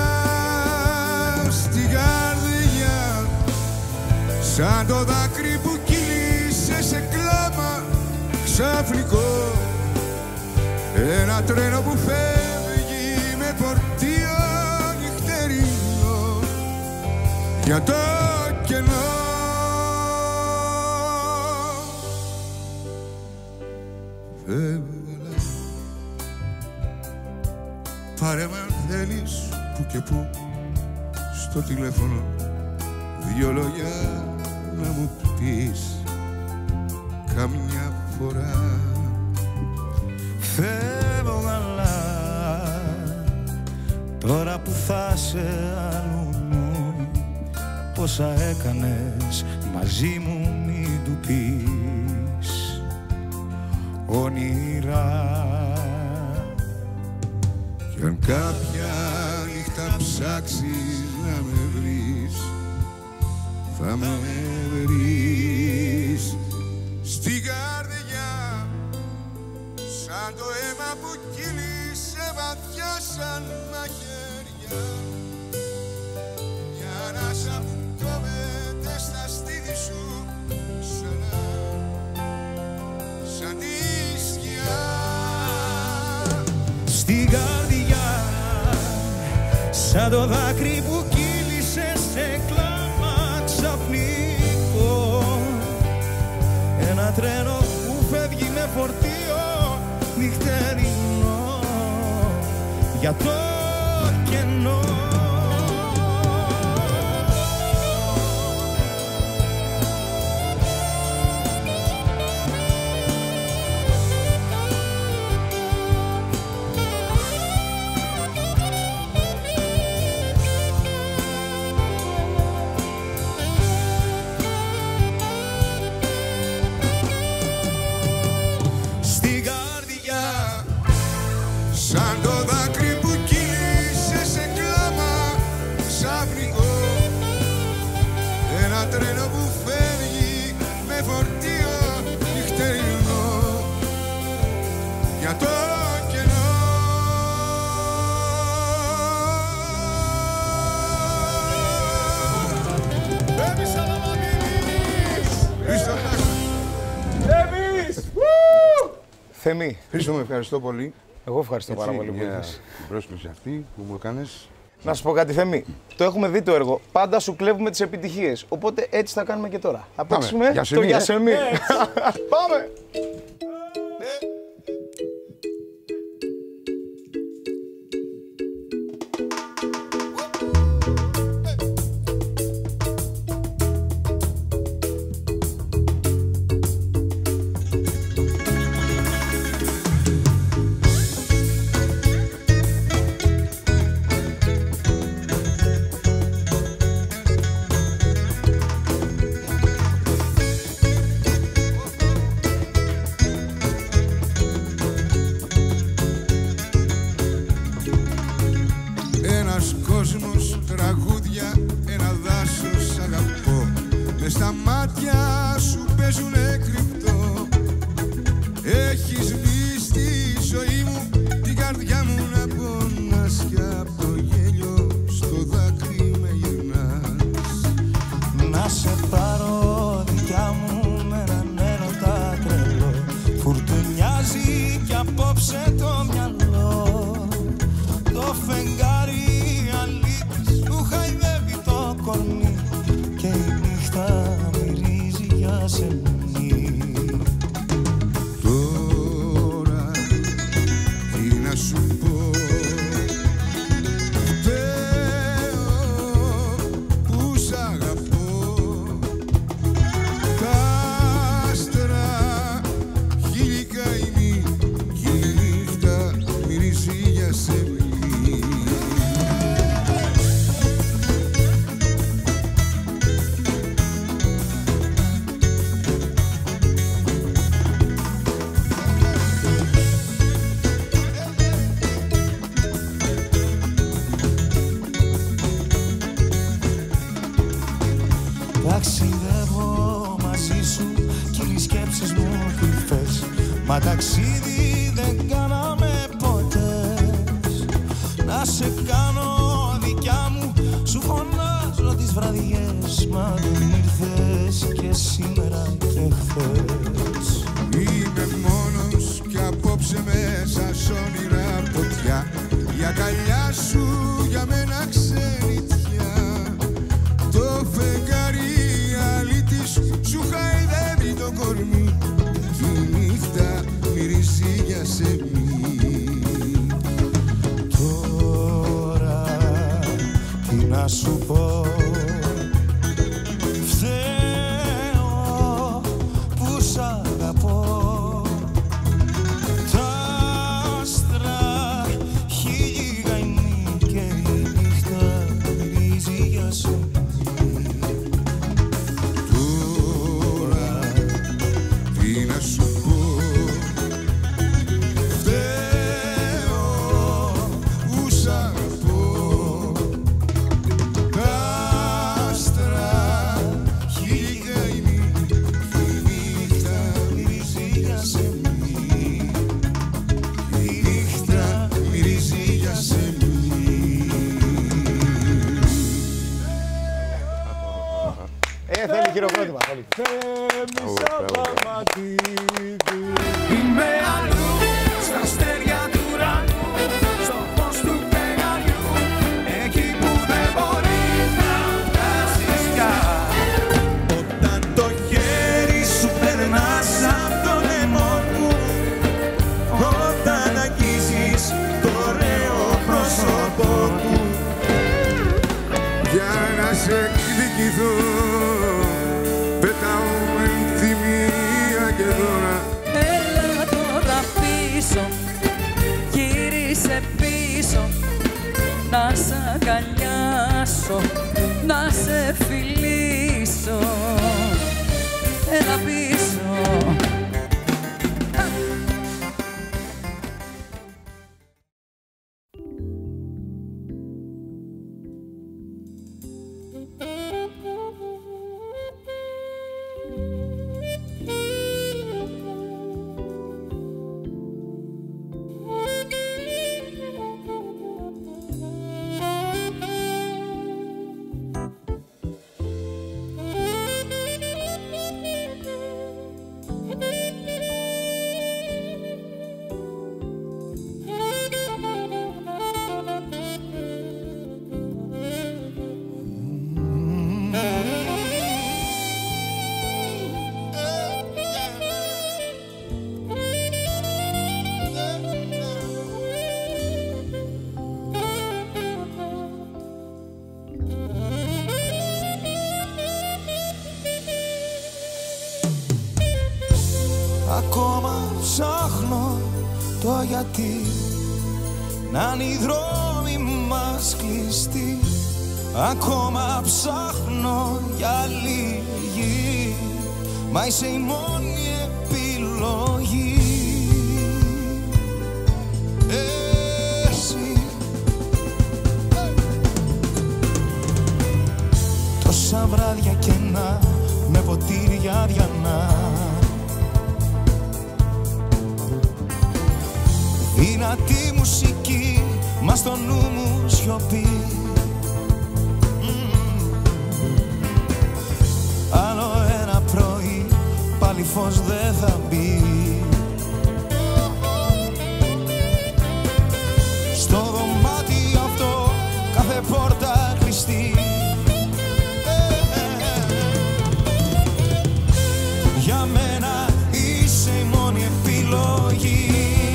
στην καρδιά, σαν το δάκρυ που κύλησε σε κλάμα ξαφνικό. Ένα τρένο που φεύγει με φορτίο νυχτερινό για το κενό. Φεύγω, πάρε με αν θέλεις που και που στο τηλέφωνο δυο λόγια να μου πεις καμιά φορά. Φεύγω αλλά τώρα που θα σε αλλού, πόσα έκανες μαζί μου μην του πεις όνειρα. Κι αν κάποια νύχτα ψάξεις να με βρεις, θα με βρεις στην καρδιά, σαν το αίμα που κύλησε βαθιά σαν μαχαιριά. Μια ανάσα που κόβεται στα στήθη σου ξανά, σαν τη σκιά στην καρδιά, σαν το δάκρυ που κύλησε σε κλάμα ξαφνικό. Ένα τρένο που φεύγει με φορτίο νυχτερινό για το κενό. τρένο που φεύγει με φορτίο νυχτερινό για το κενό. Μπέμπης Αδαμαντίδης! Μπέμπης! Θέμη. Χρήστο, με ευχαριστώ πολύ. Εγώ ευχαριστώ πάρα πολύ που για ήρθες. την πρόσκληση αυτή που μου έκανες. Να σου πω κάτι, Θέμη. Το έχουμε δει το έργο. Πάντα σου κλέβουμε τις επιτυχίες. Οπότε έτσι θα κάνουμε και τώρα. Θα παίξουμε το Γιασεμί. Πάμε! Ταξιδεύω μαζί σου κι οι σκέψεις μου κρυφές. Μα ταξίδι δεν κάναμε ποτέ. Να σε κάνω δικιά μου, σου φωνάζω τις βραδιές. Μα δεν ήρθες και σήμερα και χθες. Είμαι μόνος κι απόψε μέσα σ' όνειρα φωτιά. Η αγκαλιά σου για μένα ξενιτιά. Το φεγγάρι αλήτης σου χαϊδεύει το κορμί. Κι η νύχτα μυρίζει για σεμί. Τώρα τι να σου πω, φταίω που σ' αγαπώ. Τα άστρα χίλιοι γαϊμοί και η νύχτα μυρίζει για σεμί. Θέλει χειροκρότημα. Είμαι αλλού, στα αστέρια του ουρανού, στο φως του φεγγαριού, εκεί που δεν μπορεί να φτάσεις πια. Όταν το χέρι σου περνά σαν το λαιμό μου, όταν αγγίζεις το ωραίο πρόσωπό του, για να σε εκδικηθώ πετάω ενθυμία και δώρα. Έλα τώρα πίσω, γύρισε πίσω, να σ' αγκαλιάσω, να σε φιλήσω. Έλα πίσω. Ακόμα ψάχνω το γιατί, να είναι οι δρόμοι μας κλειστοί. Ακόμα ψάχνω για λίγη, μα είσαι η μόνη επιλογή. Εσύ. Τόσα βράδια κενά με ποτήρια αδιανά, δυνατή μουσική, μα στο νου μου σιωπή. Άλλο ένα πρωί, πάλι φως δεν θα μπει. Στο δωμάτιο αυτό, κάθε πόρτα κλειστή. Για μένα είσαι η μόνη επιλογή.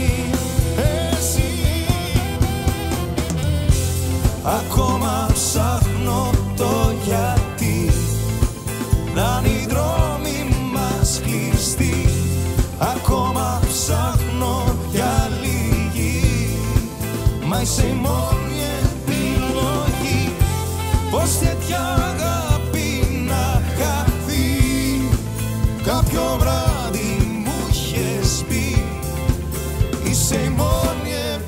Ακόμα ψάχνω το γιατί, να είναι οι δρόμοι μας κλειστοί. Ακόμα ψάχνω για λίγη, μα είσαι η μόνη επιλογή. Πως τέτοια αγάπη να χαθεί, κάποιο βράδυ μου είχες πει, είσαι η μόνη επιλογή.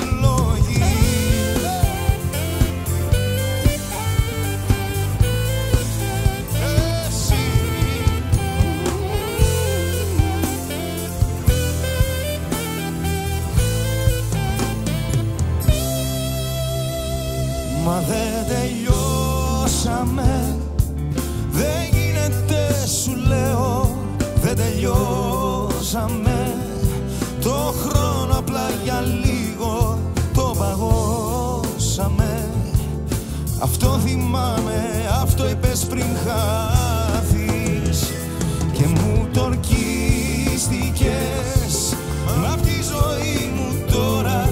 Μα δεν τελειώσαμε, δεν γίνεται σου λέω, δεν τελειώσαμε. Το χρόνο απλά για λίγο το παγώσαμε. Αυτό θυμάμαι, αυτό είπες πριν χάθεις και μου το ορκίστηκες. Μα απ' τη ζωή μου τώρα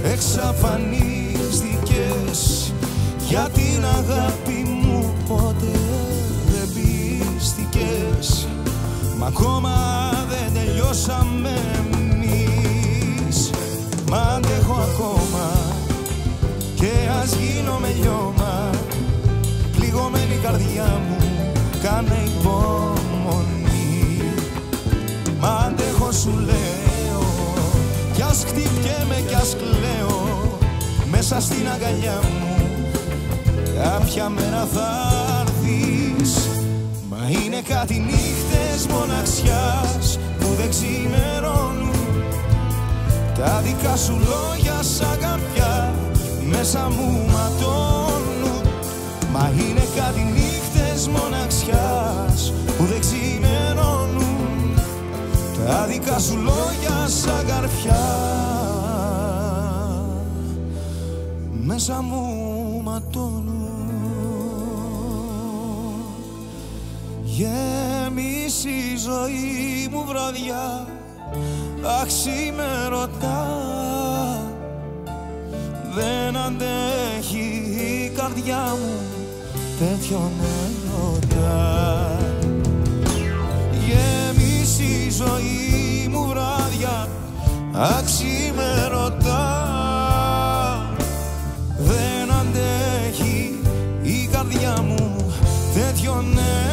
εξαφανίστηκες. Για την αγάπη μου ποτέ δεν πίστηκες. Μα ακόμα δεν τελειώσαμε εμείς. Μα αντέχω ακόμα και ας γίνομαι λιώμα. Πληγωμένη καρδιά μου κάνε υπομονή. Μα αντέχω σου λέω, κι ας χτυπιέμαι κι ας κλαίω μέσα στην αγκαλιά μου. Κάποια μέρα θα έρθεις, μα είναι κάτι νύχτες μοναξιάς που δεν ξημερώνουν. Τα δικά σου λόγια σαν καρδιά μέσα μου ματώνουν. Μα είναι κάτι νύχτες μοναξιάς που δεν ξημερώνουν. Τα δικά σου λόγια σαν καρδιά μέσα μου ματώνουν. Γέμισε η ζωή μου βραδιά αξιμερωτά. Δεν αντέχει η καρδιά μου τέτοιον έρωτα. Γέμισε η ζωή μου βράδια αξιμερωτά. Δεν αντέχει η καρδιά μου τέτοιον έρωτα.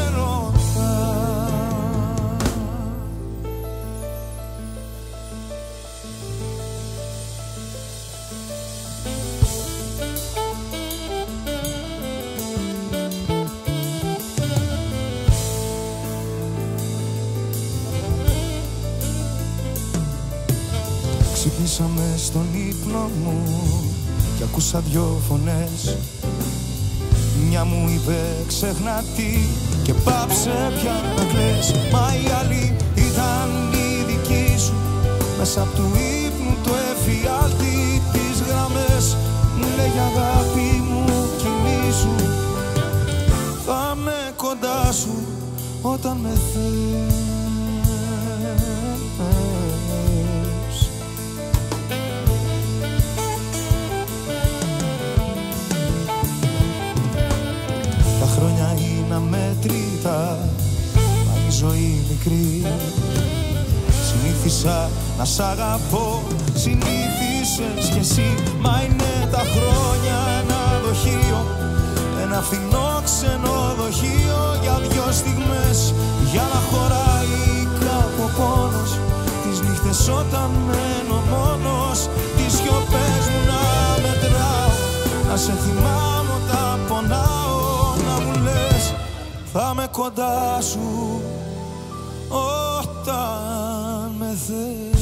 Ξύπνησα μες στον ύπνο μου κι ακούσα δυο φωνές. Μια μου είπε ξεχνάτη και πάψε πια να κλαις. Μα η άλλη ήταν η δική σου. Μέσα απ' του ύπνου το εφιάλτη τις γραμμές μου λέγει αγάπη μου κοιμήσου. Θα με κοντά σου όταν με θες. Τα χρόνια είναι αμέτρητα, μα η ζωή μικρή. Συνήθισα να σ' αγαπώ, συνήθισες κι εσύ. Μα είναι τα χρόνια ένα δοχείο, ένα φθηνό ξενοδοχείο για δυο στιγμές, για να χωράει κάπου ο πόνος. Τις νύχτες όταν μένω μόνος, τις σιωπές μου να μετράω, να σε θυμάμαι όταν πονάω, να μου λες θα είμαι κοντά σου όταν με θες.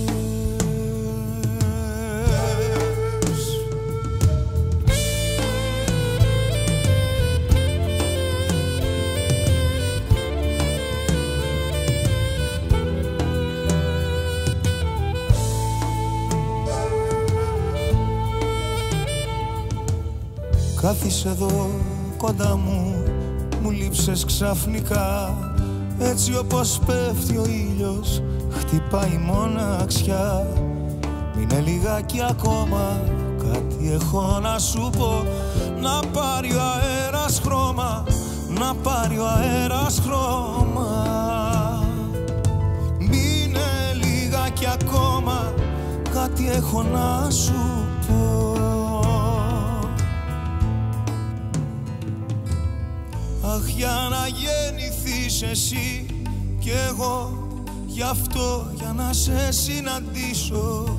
Κάθισε εδώ κοντά μου, μου λείψες ξαφνικά. Έτσι όπως πέφτει ο ήλιος, χτυπάει η μοναξιά. Μείνε λιγάκι ακόμα, κάτι έχω να σου πω. Να πάρει ο αέρας χρώμα, να πάρει ο αέρας χρώμα. Μείνε λιγάκι ακόμα, κάτι έχω να σου πω. Αχ, για να γεννηθείς εσύ κι εγώ, γι' αυτό για να σε συναντήσω.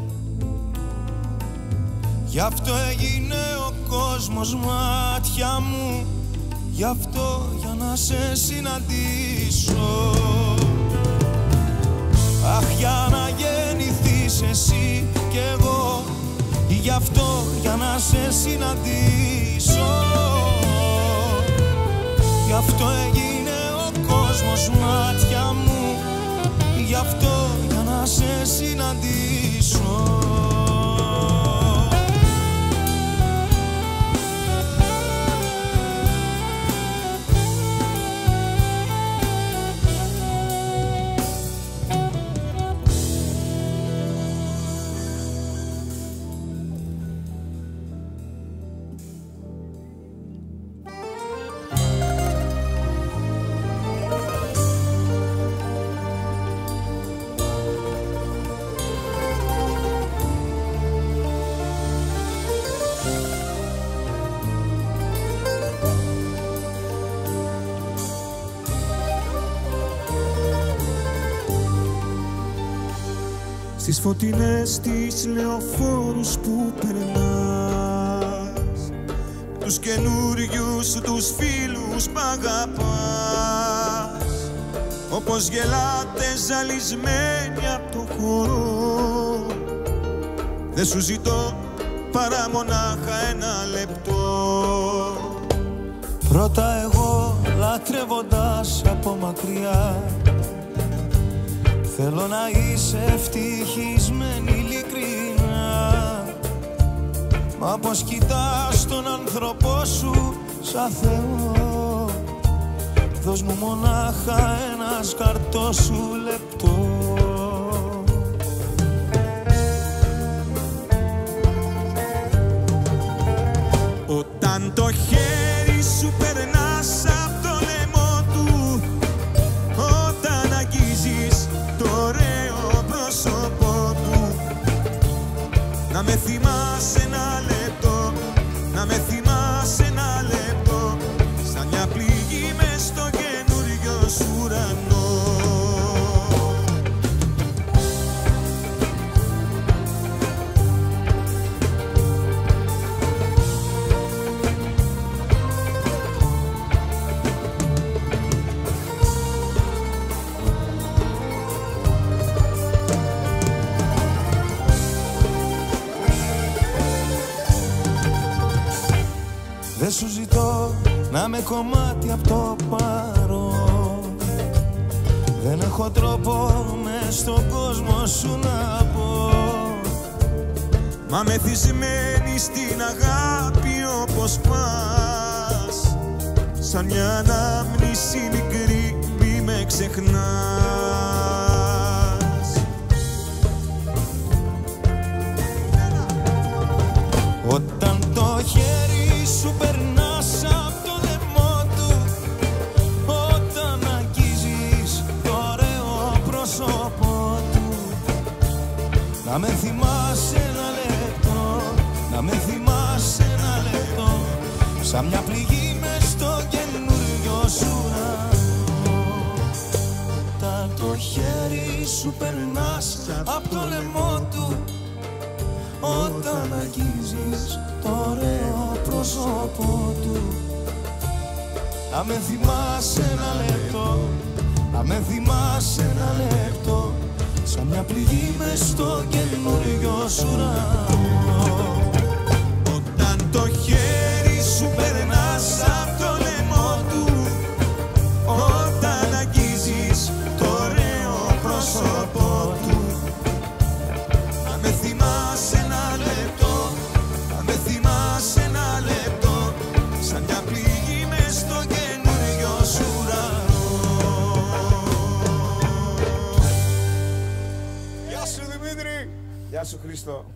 Γι' αυτό έγινε ο κόσμος μάτια μου, γι' αυτό για να σε συναντήσω. Αχ, για να γεννηθείς εσύ κι εγώ, γι' αυτό για να σε συναντήσω. Γι' αυτό έγινε ο κόσμος μάτια μου, γι' αυτό για να σε συναντήσω. Στις φωτεινές τις λεωφόρους που περνάς, τους καινούριους τους φίλους μ' αγαπάς. Όπως γελάτε ζαλισμένοι απ' το χώρο, δεν σου ζητώ παρά μονάχα ένα λεπτό. Πρώτα εγώ λατρεύοντας από μακριά, θέλω να είσαι ευτυχισμένη ειλικρινά. Μα πως κοιτάς τον άνθρωπό σου σαν Θεό, δώσ' μου μονάχα ένα σκαρτό σου λεπτό. Όταν το χέρι σου περνάς απ' το λαιμό του, όταν αγγίζεις το ωραίο πρόσωπό του, να με θυμάσαι ένα λεπτό, να με θυμάσαι ένα λεπτό, σαν μια πληγή μες στο καινούριο σου ουρανό. Δεν σου ζητώ να με κομμάτι απ' το παρόν, δεν έχω τρόπο μες στον κόσμο σου να πω. Μα μεθυσμένη στην αγάπη όπως πας, σαν μια ανάμνηση μικρή μη με ξεχνάς. Όταν το χέρι σου περνάς απ' το λαιμό του, όταν αγγίζεις το ωραίο πρόσωπό σαν μια πληγή μες στο καινούριο σου ουρανό. Όταν το χέρι σου περνάς απ' το λαιμό του, όταν αγγίζεις το ωραίο πρόσωπο του, να με θυμάσαι ένα λεπτό, να με θυμάσαι ένα λεπτό, σαν μια πληγή μες στο καινούριο σου ουρανό. Όταν το χέρι σου περνάς απ' το λαιμό του, όταν αγγίζεις το ωραίο πρόσωπο του, να με θυμάσαι ένα λεπτό, να με θυμάσαι ένα λεπτό, σαν μια πληγή μες στο καινούριο σου ουρανό. Γεια σου Δημήτρη! Γεια σου Χρήστο!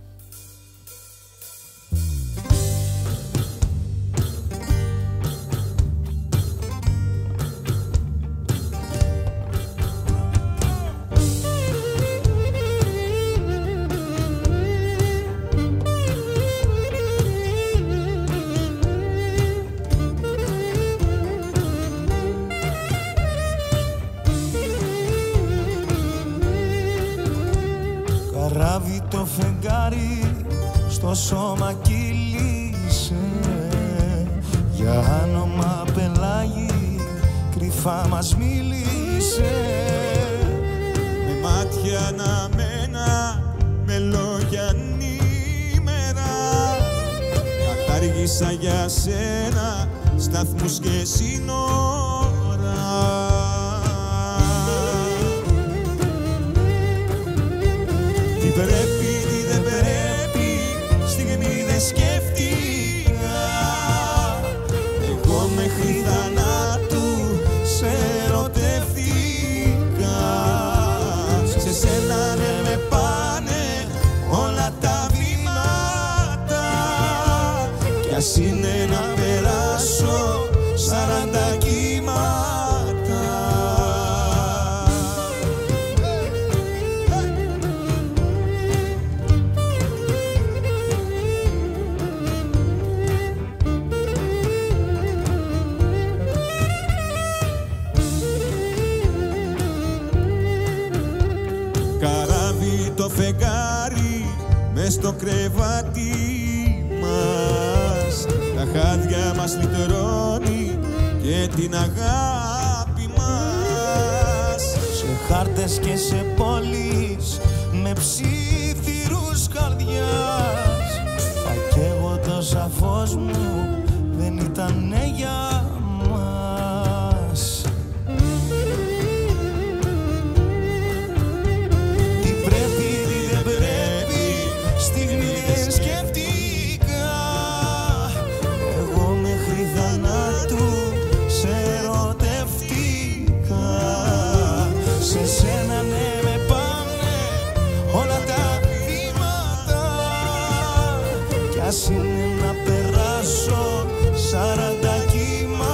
Καράβι το φεγγάρι στο σώμα κύλησε, για άνομα πελάγι κρυφά μας μίλησε. Με μάτια αναμένα, με λόγια ανήμερα, κατάργησα για σένα σταθμούς και σύνορα. Τι πρέπει, τι δεν πρέπει, στιγμή δεν σκέφτηκα. Εγώ μέχρι θανάτου σε ερωτεύτηκα. Σε σένα ναι με πάνε όλα τα βήματα, κι ας είναι να περάσω 40 κύματα. Καράβι το φεγγάρι μες στο κρεβάτι μας, τα χάδια μας λυτρώνει και την αγάπη μας. Σε χάρτες και σε πόλεις με ψήθυρους καρδιάς, θα καίγω το σαφός μου δεν ήτανε για μας. Τι πρέπει, τι δεν πρέπει, στιγμή δεν σκέφτηκα. Εγώ μέχρι θανάτου σε ερωτεύτηκα. Σε σένα ναι με πάνε όλα τα βήματα, κι ας είναι να περάσω 40 κύματα.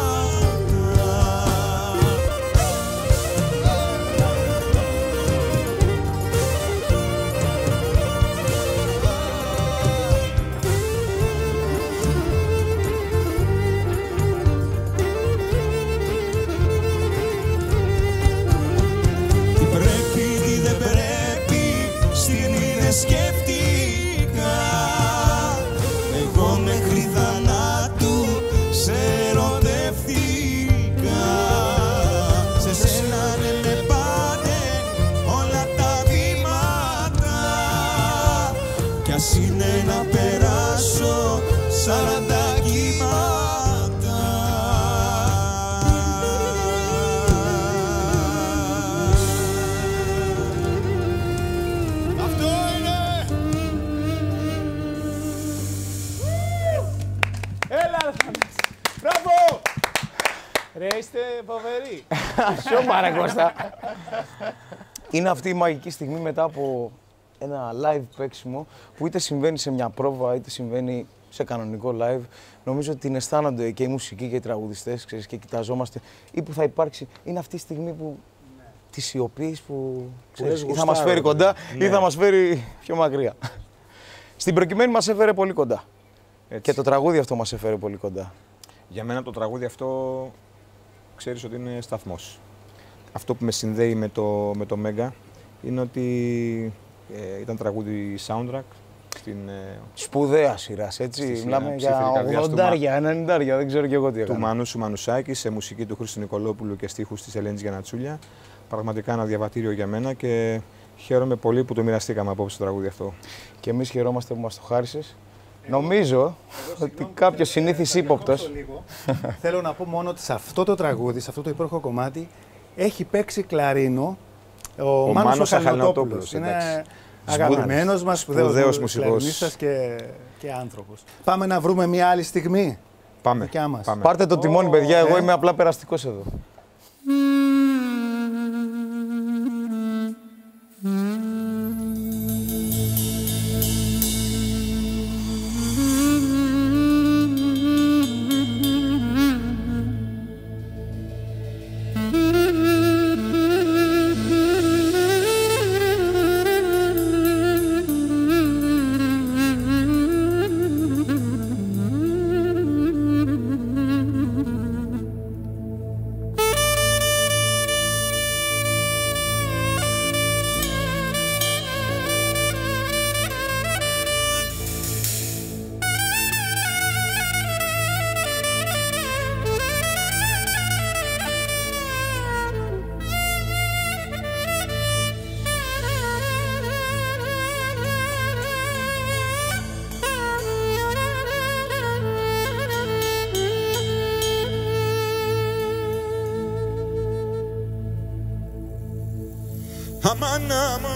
Τι πρέπει, τι δεν πρέπει, στιγμή δεν σκέφτηκα. Εγώ μέχρι θανάτου σε ερωτεύτηκα. Σε σένα ναι με πάνε όλα τα βήματα, κι ας είναι να περάσω 40 κύματα. Αυτό είναι! Έλα, ρε Θανάση. Μπράβο! Ρε, είστε φοβεροί. Σώμα ρε Κώστα. Είναι αυτή η μαγική στιγμή μετά από ένα live παίξιμο που είτε συμβαίνει σε μια πρόβα είτε συμβαίνει σε κανονικό live. Νομίζω ότι την αισθάνονται και οι μουσικοί και οι τραγουδιστές, ξέρεις, και κοιταζόμαστε ή που θα υπάρξει. Είναι αυτή η στιγμή που τη σιωπής που ξέρεις, ή θα μας φέρει κοντά ή θα μας φέρει πιο μακριά. Στην προκειμένη μας έφερε πολύ κοντά. Έτσι. Και το τραγούδι αυτό μας έφερε πολύ κοντά. Για μένα το τραγούδι αυτό ξέρεις ότι είναι σταθμός. Αυτό που με συνδέει με το Μέγκα είναι ότι ήταν τραγούδι soundtrack. Σπουδαία σειρά, έτσι. Μιλάμε για 80-90, δεν ξέρω και εγώ τι έκανε. Του Μανούσου Μανουσάκη, σε μουσική του Χρήστου Νικολόπουλου και στίχους της Ελένης Γιαννατσούλια. Πραγματικά ένα διαβατήριο για μένα και χαίρομαι πολύ που το μοιραστήκαμε απόψε το τραγούδι αυτό. Και εμείς χαιρόμαστε που μας το χάρισες. Νομίζω ότι κάποιος συνήθις ύποπτος. Θέλω να πω μόνο ότι σε αυτό το τραγούδι, σε αυτό το υπέροχο κομμάτι, έχει παίξει κλαρίνο ο Μάνος ο Χαλινοτόπουλος. Είναι αγαπημένος μας, σπουδαίος μουσικός και άνθρωπος. Πάμε να βρούμε μια άλλη στιγμή. Πάμε. Πάρτε το τιμόνι, παιδιά, εγώ είμαι απλά περαστικός εδώ. Αμάν, αμάν.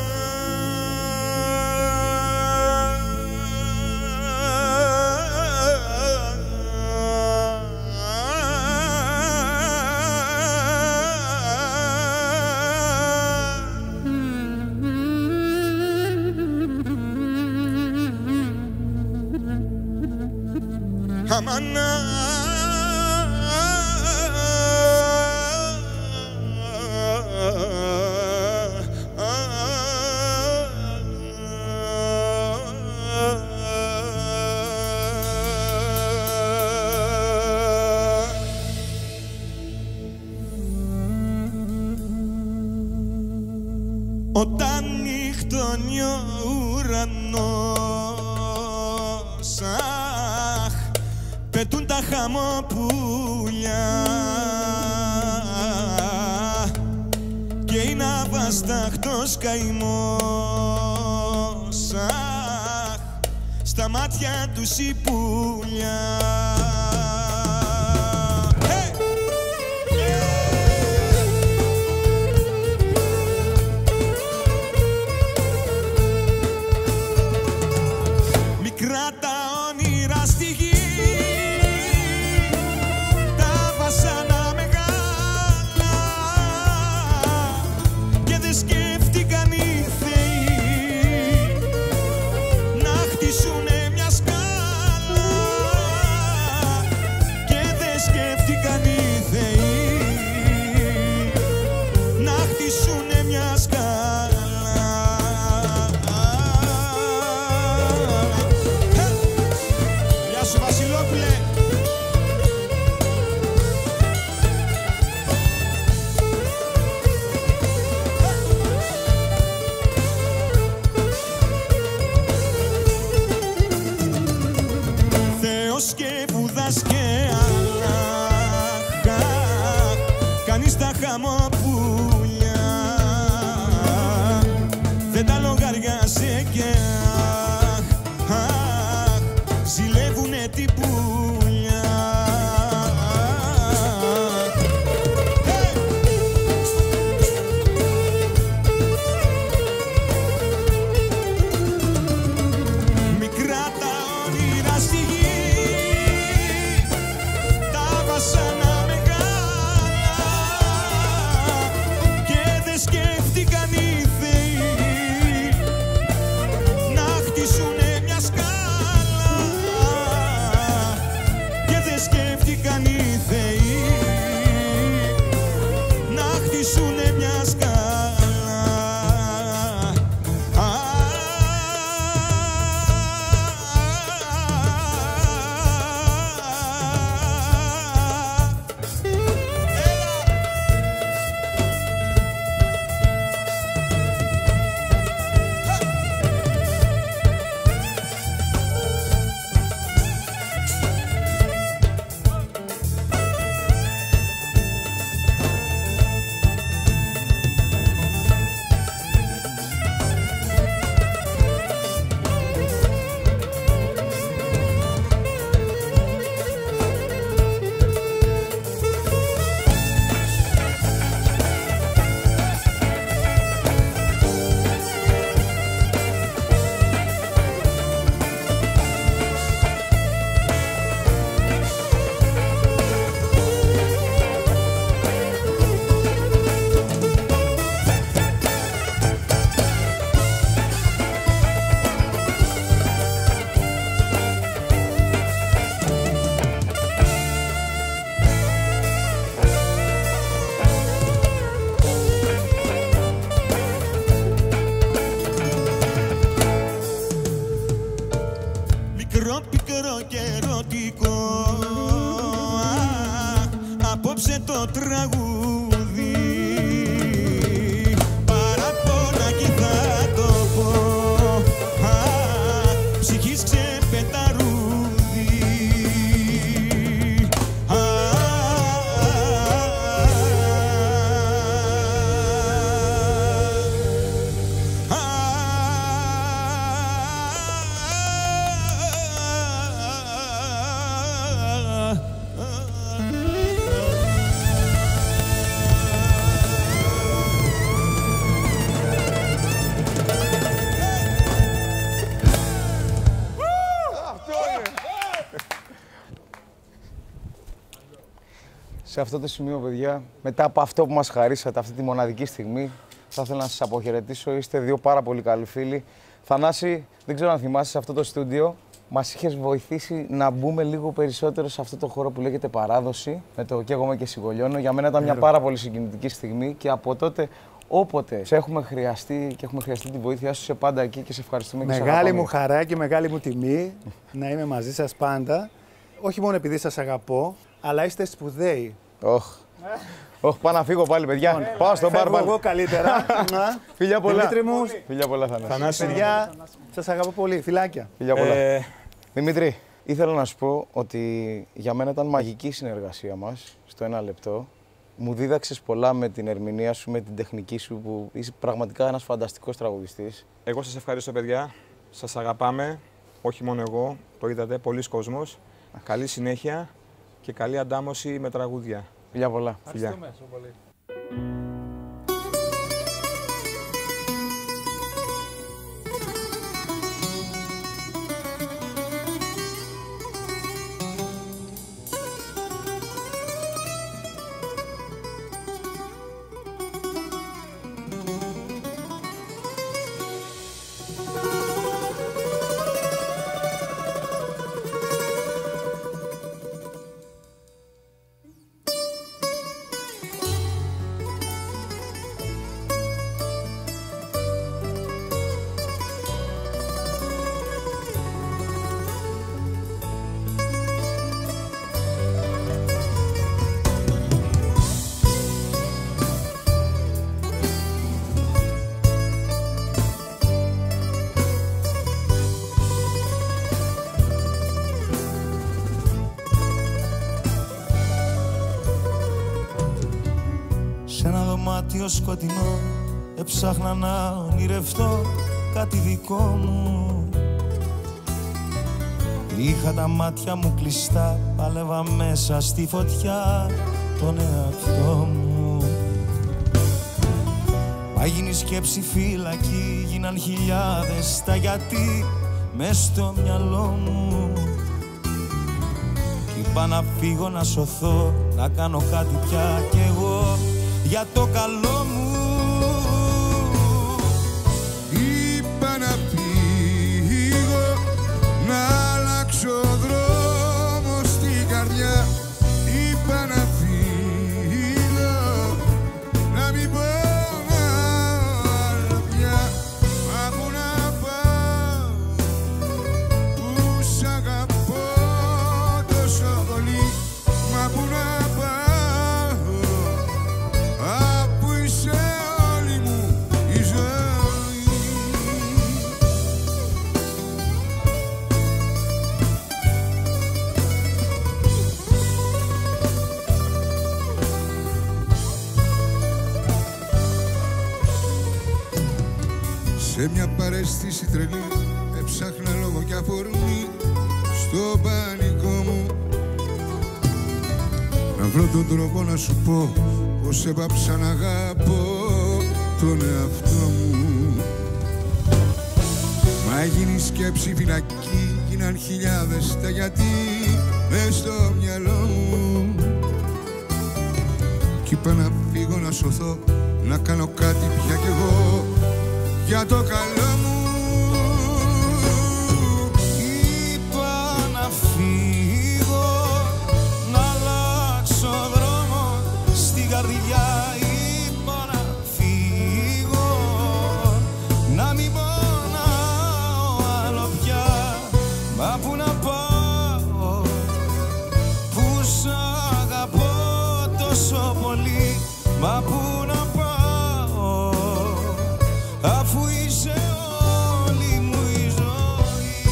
Όταν νύχτωνει ο ουρανός, αχ, πετούν τα χαμοπούλια και είναι αβασταχτός καημός, αχ, στα μάτια τους η πουλιά. Και βούδας και αλάχα, κανείς τα χαμοπούλια δεν τα λογαριάσε και αχ, ζηλεύουνε την πουλιά. Μικρά τα όνειρα στη γη, τραγούδι. Παραπονά κι θα το πω, ψυχής ξεπεταρούδι. Σε αυτό το σημείο, παιδιά, μετά από αυτό που μας χαρίσατε, αυτή τη μοναδική στιγμή, θα ήθελα να σας αποχαιρετήσω. Είστε δύο πάρα πολύ καλοί φίλοι. Θανάση, δεν ξέρω αν θυμάσαι, σε αυτό το στούντιο μας είχες βοηθήσει να μπούμε λίγο περισσότερο σε αυτό το χώρο που λέγεται παράδοση, με το «Καίγομαι και σιγολιώνω». Για μένα ήταν μια πάρα πολύ συγκινητική στιγμή και από τότε, όποτε σε έχουμε χρειαστεί και έχουμε χρειαστεί τη βοήθειά σου, είσαι πάντα εκεί και σε ευχαριστούμε και σε αγαπάμε. Μεγάλη μου χαρά και μεγάλη μου τιμή να είμαι μαζί σας πάντα. Όχι μόνο επειδή σας αγαπώ, αλλά είστε σπουδαίοι. Όχι, πάω να φύγω πάλι, παιδιά. Πάω στον μπαρ πάλι. Εγώ καλύτερα. Φιλιά πολλά. Δημήτρη μου. Φιλιά πολλά, Θανάση. Παιδιά, σας αγαπώ πολύ. Φιλάκια. Φιλιά πολλά. Δημήτρη, ήθελα να σου πω ότι για μένα ήταν μαγική η συνεργασία μας στο 1 λεπτό. Μου δίδαξες πολλά με την ερμηνεία σου, με την τεχνική σου, που είσαι πραγματικά ένας φανταστικός τραγουδιστής. Εγώ σας ευχαριστώ, παιδιά. Σας αγαπάμε. Όχι μόνο εγώ, το είδατε, πολλοί κόσμος. Καλή συνέχεια και καλή αντάμωση με τραγούδια. Φιλιά πολλά. Φιλιά. Πολύ. δωμάτιο σκοτεινό έψαχνα να ονειρευτώ κάτι δικό μου. Είχα τα μάτια μου κλειστά, πάλευα μέσα στη φωτιά τον εαυτό μου. Μα γίνει σκέψη φυλακή, γίναν χιλιάδες τα γιατί μες στο μυαλό μου. Κι είπα να φύγω να σωθώ, να κάνω κάτι πια κι εγώ για το καλό μου. Είπα να φύγω, να αλλάξω δρόμο στην καρδιά. Είπα να φύγω, να μην πάω άλλο πια. Μα πού να πάω, που σ' αγαπώ τόσο πολύ. Μα πού να σε μια παρέστηση τρελή έψαχνα λόγο κι αφορμή στο πανικό μου. Να βρω τον τρόπο να σου πω πως έπαψα να αγαπώ τον εαυτό μου. Μα γίνει σκέψη φυλακή, γίναν χιλιάδες τα γιατί μες στο μυαλό μου. Κι είπα να φύγω να σωθώ, να κάνω κάτι πια κι εγώ για το καλό μου. Είπα να φύγω, να αλλάξω δρόμο στην καρδιά. Είπα να φύγω, να μην πονάω άλλο πια. Μα πού να πάω, που σ' αγαπώ τόσο πολύ. Μα πού να πάω αφού είσαι όλη μου η ζωή.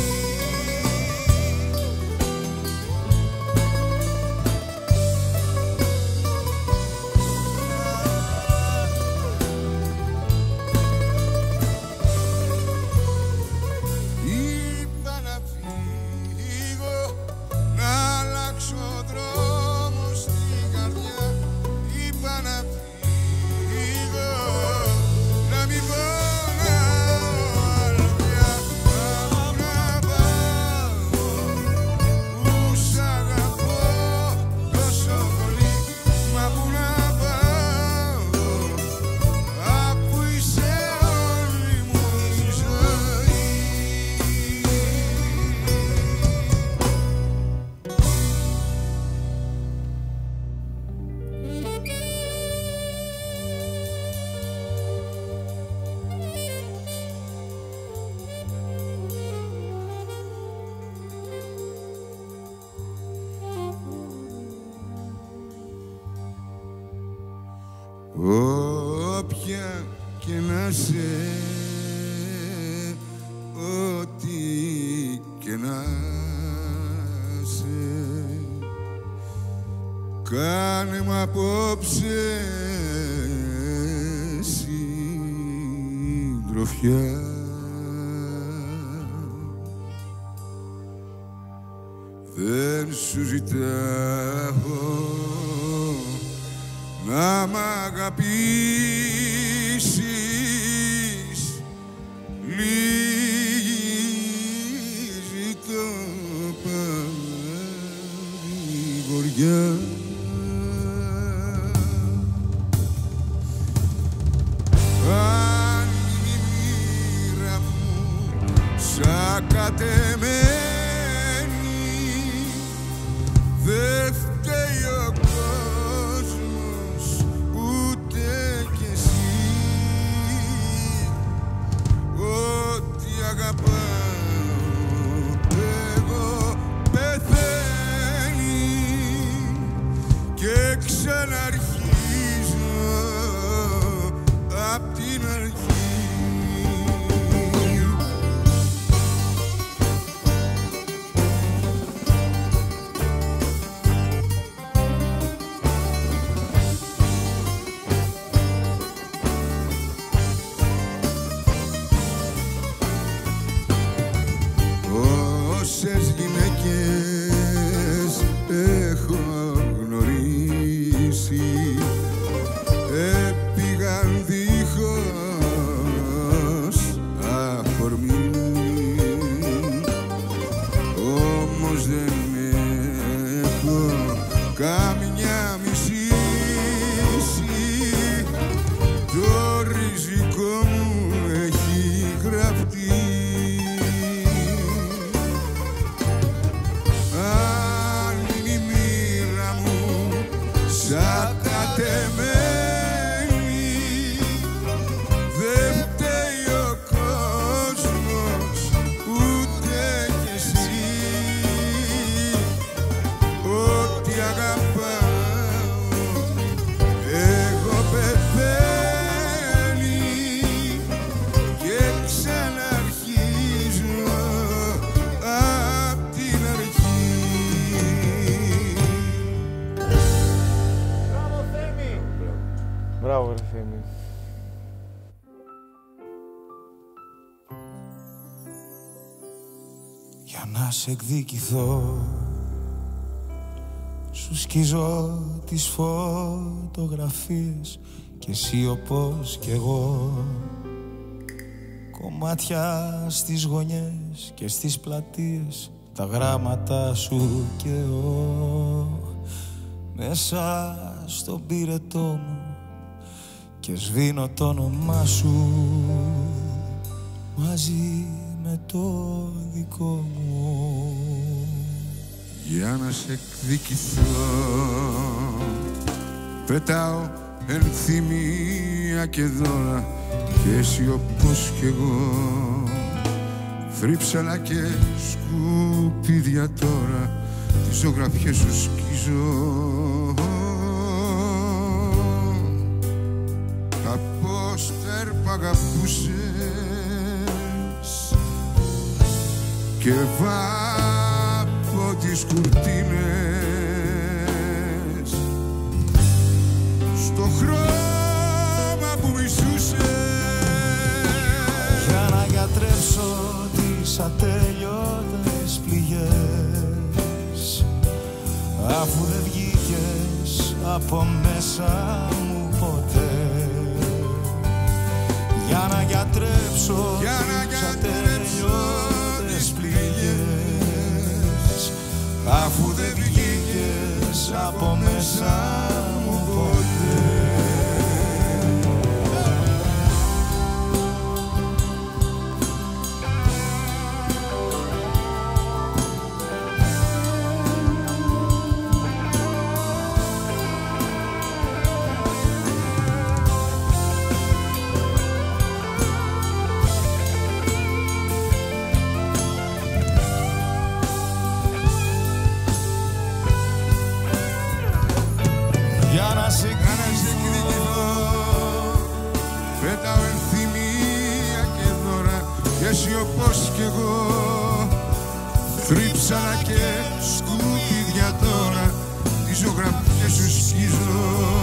Είπα να φύγω, να αλλάξω δρόμο στην καρδιά. Είπα να φύγω, να μην πονάω άλλο πια. Μα πού να πάω που σ' αγαπώ τόσο πολύ. Μα πού να πάω αφού είσαι όλη μου η ζωή. Όποια και να σε, ό,τι και να σε, κάνε μ' απόψε συντροφιά. Δεν σου ζητάω να μ' αγαπήσεις, λύγει το παρηγοριά. Αν είναι η μοίρα μου σαν κατεμένη, δε φταίει ο κόσμος ούτε κι εσύ. Ό,τι αγαπάω εγώ πεθαίνει και ξαναρχίζω απ' την αρχή. Όσες γυναίκες έχω γνωρίσει έπηγαν δίχως αφορμή, όμως δεν έχω καμιά μισήσει, το ριζικό μου έχει γραφτεί. Αν είναι η μοίρα μου σαν κατεμένη, δεν φταίει ο κόσμος ούτε κι εσύ. Ό,τι αγαπάω εγώ πεθαίνει και ξαναρχίζω απ' την αρχή. Μπράβο, ρε Θέμη. Για να σε εκδικηθώ σου σκίζω τις φωτογραφίες κι εσύ όπως κι εγώ, κομμάτια στις γωνιές και στις πλατείες, τα γράμματα σου και εγώ, μέσα στον πυρετό μου και σβήνω το όνομά σου μαζί με το δικό μου. Για να σε εκδικηθώ πετάω ενθυμία και δώρα και εσύ όπως κι εγώ, θρύψαλα και σκουπίδια τώρα τις ζωγραφιές σου σκίζω. τα πόστερ π' αγαπούσες και βάπω τις κουρτίνες στο χρώμα που μισούσες, για να γιατρέψω τις ατέλειωτες πληγές, αφού δεν βγήκες από μέσα μου ποτέ, για να γιατρέψω τις ατέλειωτες πληγές, αφού δεν βγήκες από μέσα μου ποτέ. Πέταω ενθυμία και δώρα και εσύ όπως κι εγώ, θρύψανα και σκουπίδια τώρα τις ζωγραφιές σου σκίζω,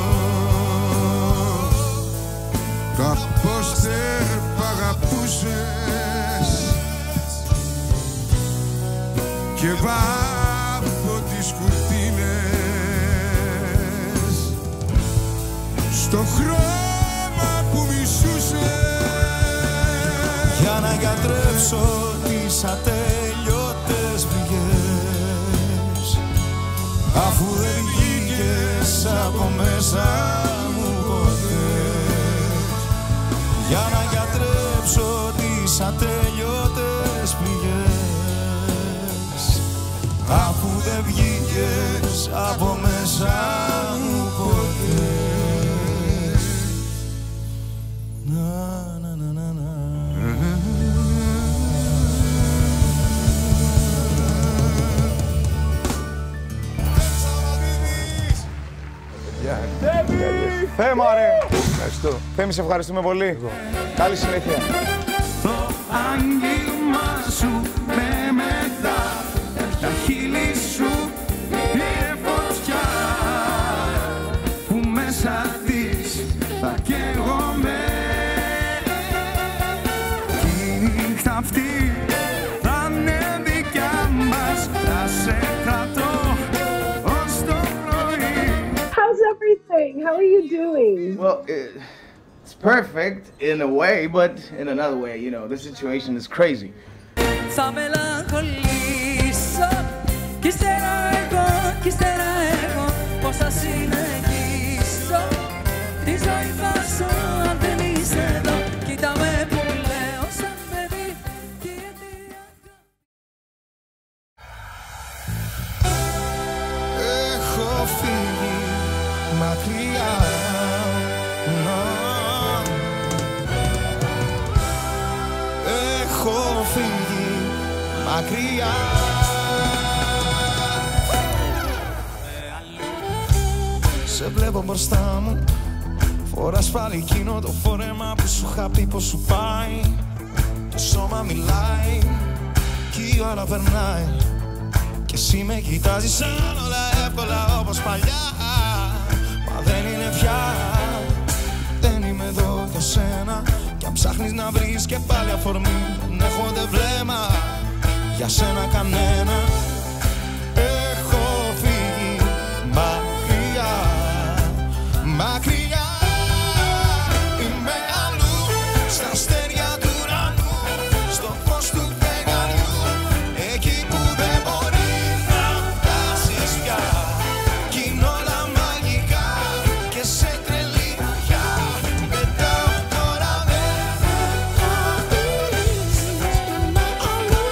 τα πόστερ π' αγαπούσες και βάφω τις κουρτίνες στο χρώμα που μισούσες, για να γιατρέψω τις ατέλειωτες πληγές, αφού δεν βγήκες από μέσα μου ποτέ, για να γιατρέψω τις ατέλειωτες πληγές, αφού δεν βγήκες από μέσα μου ποτέ. Θέμη, ρε! Ευχαριστώ. Θέμη, σε ευχαριστούμε πολύ. Καλή συνέχεια. Το άγγιγμα σου με μετά, τα χείλη σου είναι φωτιά που μέσα της θα καίγομαι. Τη νύχτα αυτή θα είναι δικιά μας, θα σε κρατώ ως το πρωί. How's everything? How are you doing? Well, it's perfect in a way, but in another way, you know, the situation is crazy. Θα μελαγχολήσω κι ύστερα εγώ πώς θα συνεχίσω τη ζωή θα ζω αν δεν είσαι εδώ. Κοίτα με που λέω σαν παιδί κι η αιτία. Έχω φύγει μακριά, έχω φύγει μακριά. Σε βλέπω μπροστά μου, φοράς πάλι εκείνο το φόρεμα που σου είχα πει πως σου πάει. Το σώμα μιλάει κι η ώρα περνάει και εσύ με κοιτάζεις σαν όλα εύκολα όπως παλιά. Μα δεν είναι πια, δεν είμαι εδώ για σένα, κι αν ψάχνεις να βρεις και πάλι αφορμή, δεν έχω δε βλέμμα για σένα κανένα. Έχω φύγει μακριά, μακριά. Είμαι αλλού, στα αστέρια του ουρανού, στο φως του φεγγαριού, εκεί που δεν μπορεί να φτάσεις πια. Κι είναι όλα μαγικά και σε τρελή καρδιά πετάω τώρα δεν θα πεις. Είμαι αλλού,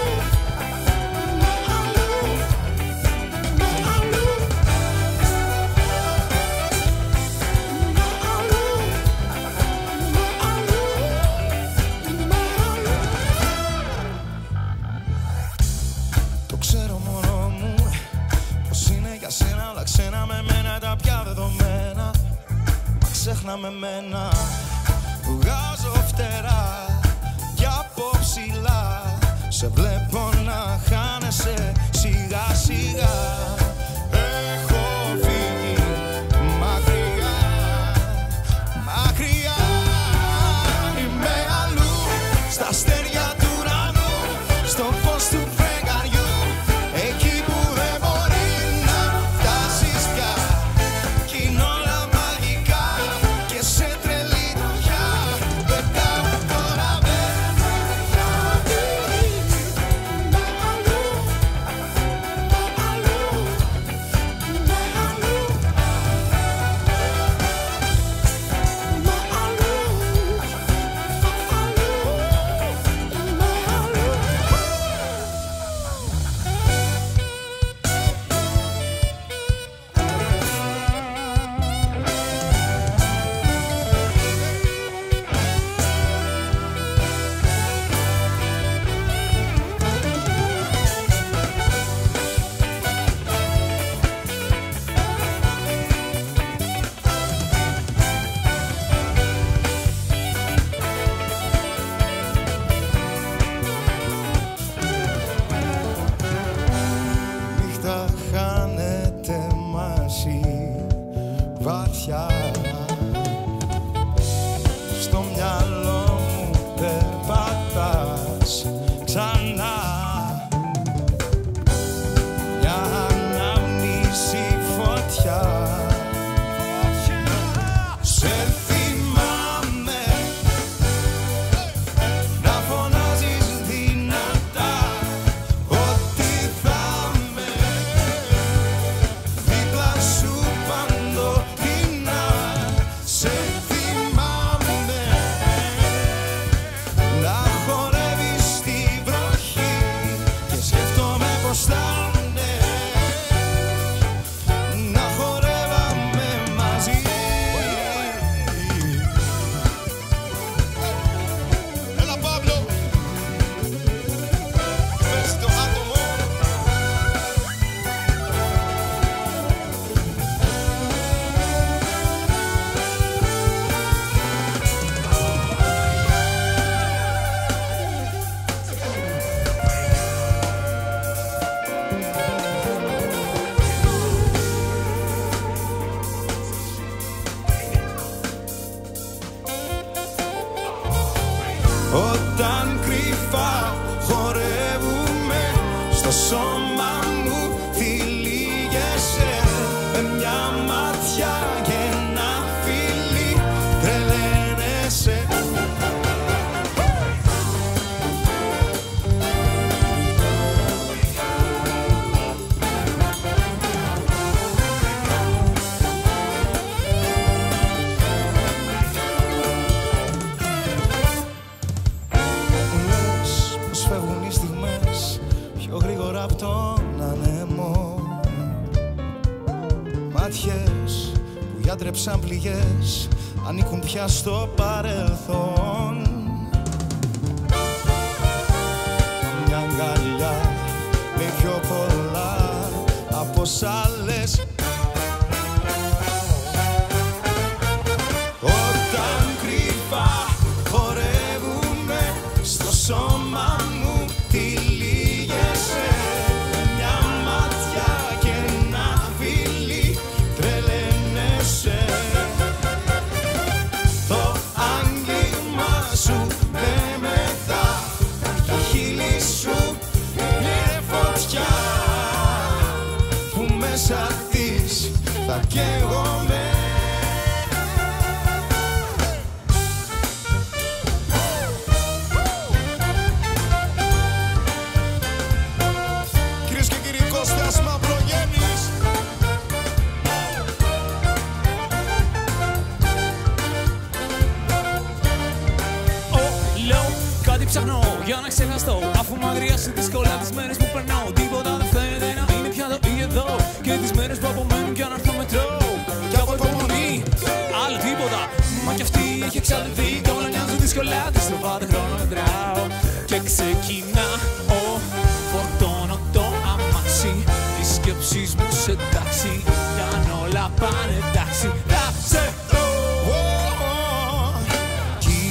το ξέρω μωρό μου πως είναι για σένα όλα ξένα, με μένα τα πια δεδομένα. Μα ξέχνα με μένα βγάζω φτερά κι από ψηλά σε βλέπω να χάνεσαι σιγά σιγά. Έχω φύγει μακριά, μακριά. Είμαι αλλού, στα αστέρια του ουρανού, στο φως του φεγγαριού, εκεί που δεν μπορεί να φτάσεις πια. Κι είναι όλα μαγικά και σε τρελή τροχιά πετάω τώρα μπαίνω γιατί είμαι αλλού, αλλού, είμαι αλλού, είμαι αλλού, νύχτα χάνεται μαζί βαθιά. Στο μυαλό μου περπατάς ξανά. Μια ανάμνηση φωτιά. Σε θυμάμαι να φωνάζεις δυνατά ότι θα με δίπλα σου παντοτινά. Σε θυμάμαι να χορεύεις στη βροχή και σκέφτομαι πως θα είναι να χορεύαμε μαζί. Έλα Παύλο, πες το άτομο. Όταν κρυφά χορεύουμε στο σώμα μου τυλίγεσαι με μια ματιά και ένα φιλί τρελαίνεσαι. Λες πως φεύγουν οι στιγμές πιο γρήγορα απ' τον ανέμο. Μάτιες που γιατρέψαν πληγές ανήκουν πια στο παρελθόν. Μια αγκαλιά λέει πιο πολλά από σ' άλλες. Όταν κρυφά χορεύουμε στο σώμα μου τυλίγεσαι με μια ματιά και ένα φιλί τρελαίνεσαι. Το άγγιγμα σου με μετά, τα χείλη σου είναι φωτιά που μέσα της θα καίγομαι. Κυρίες και κύριοι, Κώστας Μαυρογέννης. Λέω κάτι ψάχνω για να ξεχαστώ, αφού μακριά σου δύσκολα τις μέρες που περνώ. Τίποτα δεν φαίνεται να είναι πια το ή εδώ, και τις μέρες που απομένουν κι αν έρθω μετρώ. Κι από υπομονή, άλλο τίποτα. Μα κι αυτή έχει εξαλειφθεί κι όλα νοιάζουν δύσκολα. Τη στροφά δεν χρόνο μετράω και ξεκινάω. Φορτώνω το αμάξι, τις σκέψεις μου σε τάξη. Κι αν όλα πάνε εντάξει, θα σε δω. Κι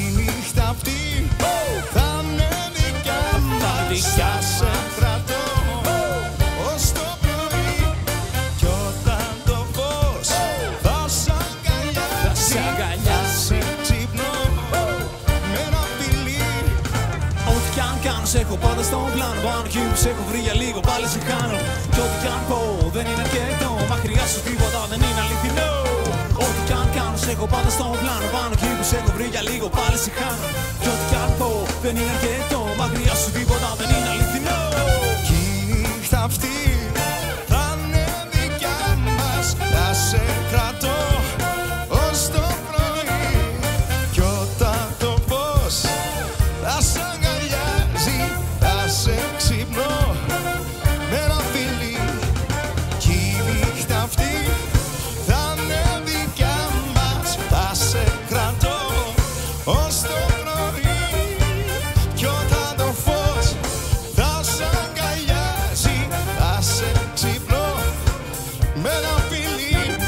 σ' έχω πάντα στον πλάνο. Πάνω εκεί που σ' έχω βρει για λίγο πάλι σε χάνω. Κι ό,τι κι αν πω δεν είναι αρκετό. Μακριά σου τίποτα δεν είναι αληθινό. Ό,τι κι αν κάνω σ' έχω πάντα στον πλάνο. Πάνω εκεί που σ' έχω βρει για λίγο πάλι σε χάνω. Κι ό,τι κι αν πω δεν είναι αρκετό. Μακριά σου τίποτα δεν είναι αληθινό. Κι η νύχτα αυτή θα είναι δικιά μας. Θα σε κρατώ ως το πρωί. Κι όταν το φως θα σ' αγκαλιάζει, θα σε ξυπνώ με ένα φιλί. Κι η νύχτα αυτή θα είναι δικιά μας. Θα σε κρατώ ως το πρωί. Κι όταν το φως θα σ' αγκαλιάζει, θα σε ξυπνώ με ένα φιλί.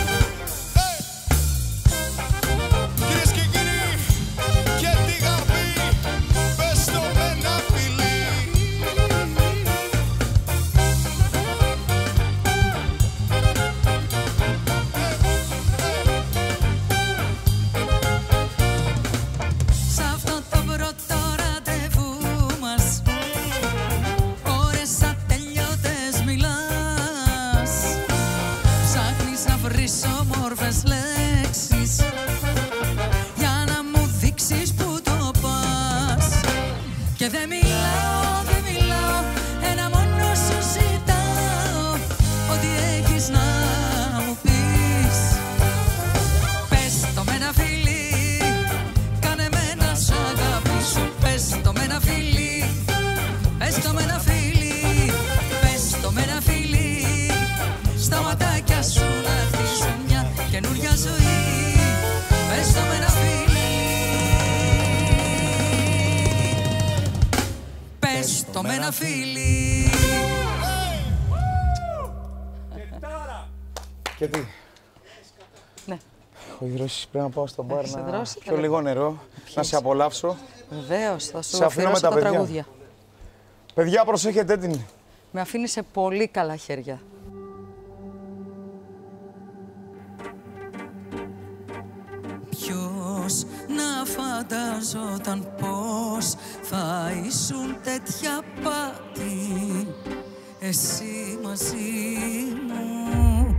Κυρίες και κύριοι, και τη γαρπή, πες το με ένα φιλί. Σ' αυτό το πρώτο ραντεβού μας ώρες ατελειώτες μιλάς. Ψάχνεις να βρεις όμορφες λέξεις για να μου δείξεις που το πας. Και δεν μιλάω, ένα μόνο σου ζητάω, ό,τι έχεις να μου πεις. Πες το με ένα φιλί, κάνε με να σ' αγαπήσω. Πες το με ένα φιλί, πες το με ένα φιλί, πες το με ένα φιλί. Στα ματάκια σου να χτίσω μια καινούρια ζωή. Πες το με ένα φιλί, πες το με ένα φιλί. Και τι. Ναι. Έχω ιδρώσει, πρέπει να πάω στο μπαρ Έχεις να ιδρώσει, πιω λίγο νερό, να σε απολαύσω. Βεβαίως, θα σου Σε αφήνω με αφιερώσω τα τα παιδιά. τραγούδια. Παιδιά, προσέχετε την. Με αφήνει σε πολύ καλά χέρια. Ποιος να φανταζόταν πως θα ήσουν τέτοια πάτη, εσύ μαζί μου,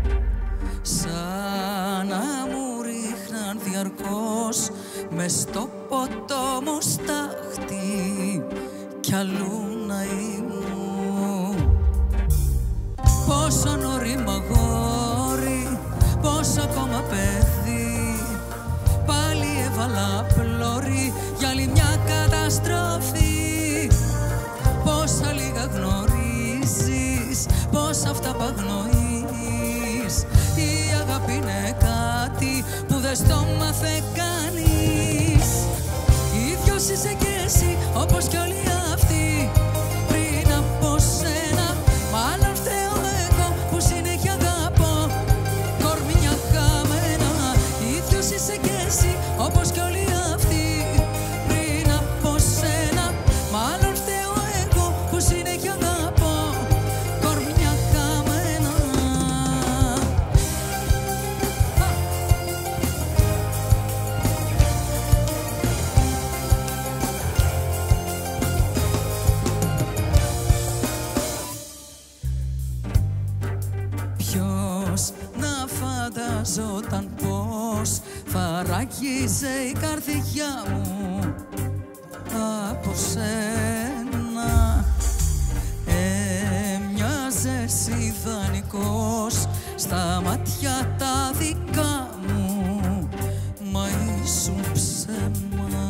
σαν να μου ρίχναν διαρκώς μες στο ποτό μου στάχτη κι αλλού να ήμουν. Πόσο νωρίμα γόρι, πόσο ακόμα παιδί, πάλι έβαλα πλώρη για άλλη μια καταστροφή. Πόσα λίγα γνωρίζεις, πόσα αυτά παγνοείς. Η αγάπη είναι κάτι που δεν στο μάθε κανείς. Ίδιος είσαι κι εσύ, όπως κι όλοι αυτοί πριν από σένα. Μάλλον φταίω εγώ που συνέχεια αγαπώ κορμιά χαμένα. Ίδιος είσαι κι εσύ, όπως κι όλοι αυτοί πριν από σένα. Μάλλον φταίω εγώ που συνέχεια αγαπώ κορμιά χαμένα. Ποιος να φανταζόταν πως θα ράγιζε η καρδιά μου από σένα. Έμοιαζες ιδανικός στα μάτια τα δικά μου, μα ήσουν ψέμα.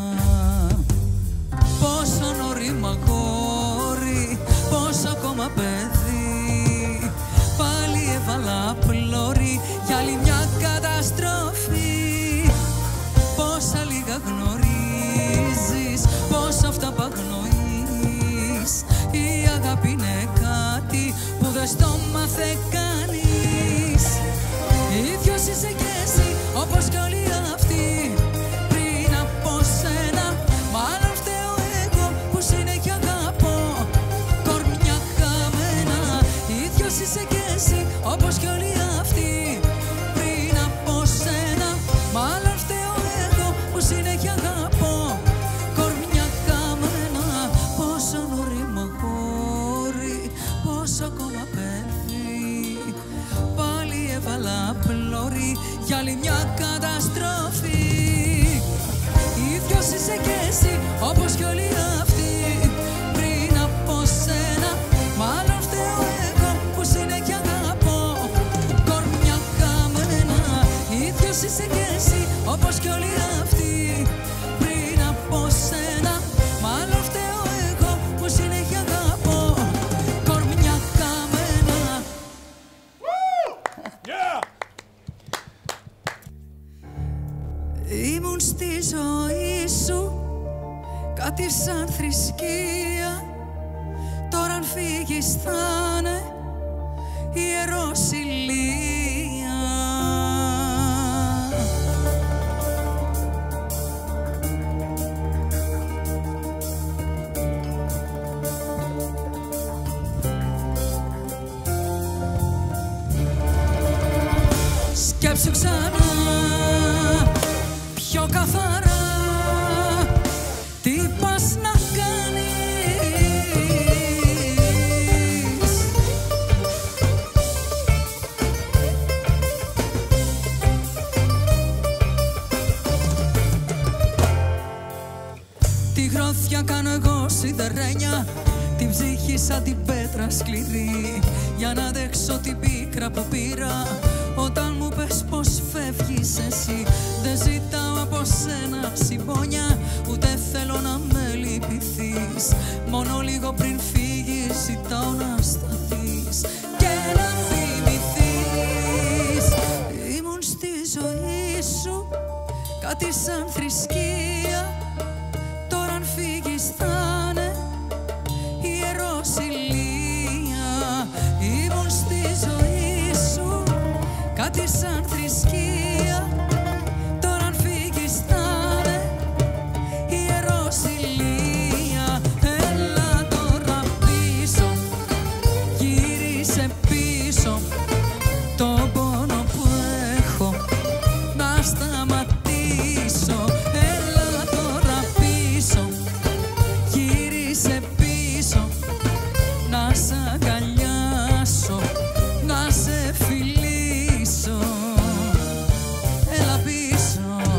Πόσο νωρίμα γόρι, πόσο ακόμα παιδί, πάλι έβαλα πλώρη για άλλη μια καταστροφή. Πόσα λίγα γνωρίζεις, πόσα αυτά παγνοείς. Η αγάπη είναι κάτι που δεν στο μάθε κανείς. Ίδιος είσαι κι εσύ, όπως κι όλοι αυτοί πριν από σένα. Μάλλον φταίω εγώ που συνέχεια αγαπώ κορμιά χαμένα. Ίδιος είσαι κι εσύ, όπως κι όλοι αυτοί πριν από σένα. Μάλλον φταίω εγώ που συνέχεια αγαπώ κορμιά χαμένα. Πόσο νωρίμα Ήμουν στη ζωή σου κάτι σαν θρησκεία. Τώρα αν φύγεις θα είναι ιεροσυλία. Σκέψου ξανά πιο καθαρά τι πας να κάνεις. Τη γροθιά κάνω εγώ σιδερένια, την ψυχή σαν την πέτρα σκληρή, για να δέξω την πίκρα που πήρα όταν μου πες πως φεύγεις εσύ. Δεν ζητάω από σένα συμπόνια, ούτε θέλω να με λυπηθείς. Μόνο λίγο πριν φύγεις ζητάω να σταθείς και να θυμηθείς. Ήμουν στη ζωή σου κάτι σαν θρησκεία. Τώρα αν φύγεις θα είναι ιεροσυλία. Ήμουν στη ζωή σου κάτι σαν θρησκεία. Τώρα αν φύγεις θα είναι ιεροσυλία. Έλα τώρα πίσω, γύρισε πίσω. Το πόνο που έχω να σταματήσω. Έλα τώρα πίσω, γύρισε πίσω. Να σ' αγκαλιάσω, να σε φιλήσω. Έλα πίσω.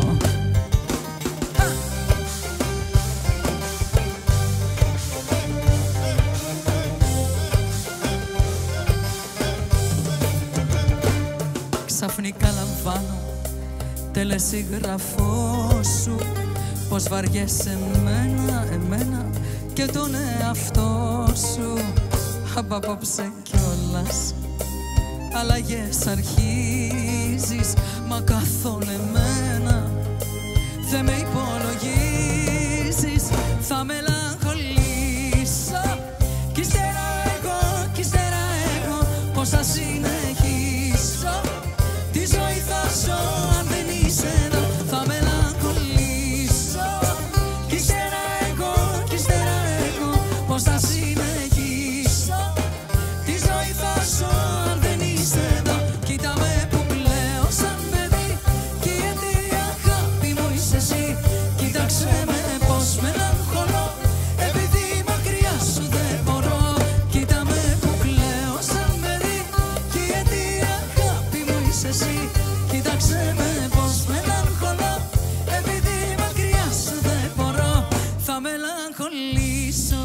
Ξαφνικά λαμβάνω τελεσίγραφό σου, πως βαριέσαι εμένα και τον εαυτό σου. Από απόψε κιόλας αλλαγές αρχίζεις, μα καθόλου εμένα δεν με υπολογίζεις. Θα μελαγχολήσω κι ύστερα εγώ πως θα συνεχίσω. Τη ζωή θα ζω αν δεν είσαι εδώ. Θα μελαγχολήσω κι ύστερα εγώ πως θα συνεχίσω. Τη ζωή θα ζω αν δεν είσαι εδώ. Κοίτα με που κλαίω σαν παιδί, κι γιατί η αγάπη μου είσαι εσύ. Κοίταξε με πως μελαγχολώ, επειδή μακριά σου δεν μπορώ. Κοίτα με που κλαίω σαν παιδί, κι γιατί η αγάπη μου είσαι εσύ. Κοίταξε με πως μελαγχολώ, επειδή μακριά σου δεν μπορώ. Θα μελαγχολήσω.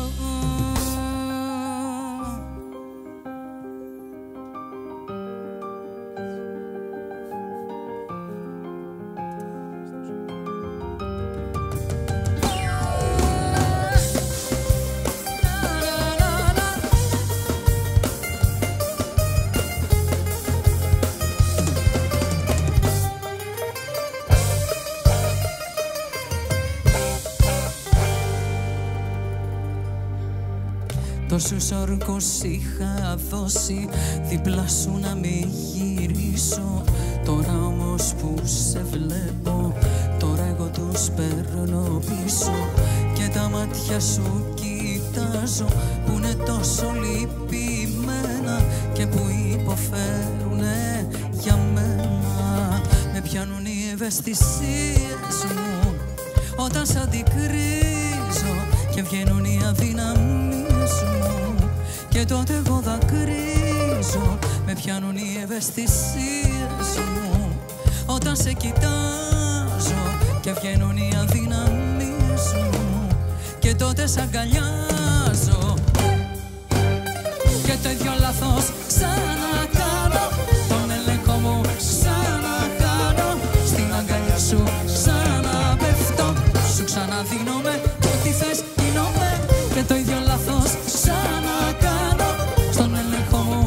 Τόσους όρκους είχα δώσει δίπλα σου να μη γυρίσω. Τώρα όμως που σε βλέπω, τώρα εγώ τους παίρνω πίσω. Και τα μάτια σου κοιτάζω που είναι τόσο λυπημένα και που υποφέρουνε για μένα. Με πιάνουν οι ευαισθησίες μου όταν σ' αντικρίζω και βγαίνουν οι αδυναμίες μου και τότε εγώ δακρύζω. Με πιάνουν οι ευαισθησίες μου όταν σε κοιτάζω και βγαίνουν οι αδυναμίες μου και τότε σ' αγκαλιάζω. Και το ίδιο λάθος ξανακάνω, τον έλεγχο μου ξαναχάνω. Στην αγκαλιά σου ξαναπέφτω, σου ξαναδίνομαι κι ό,τι θες γίνομαι. Και το ίδιο λάθος ξανακάνω, στον έλεγχο μου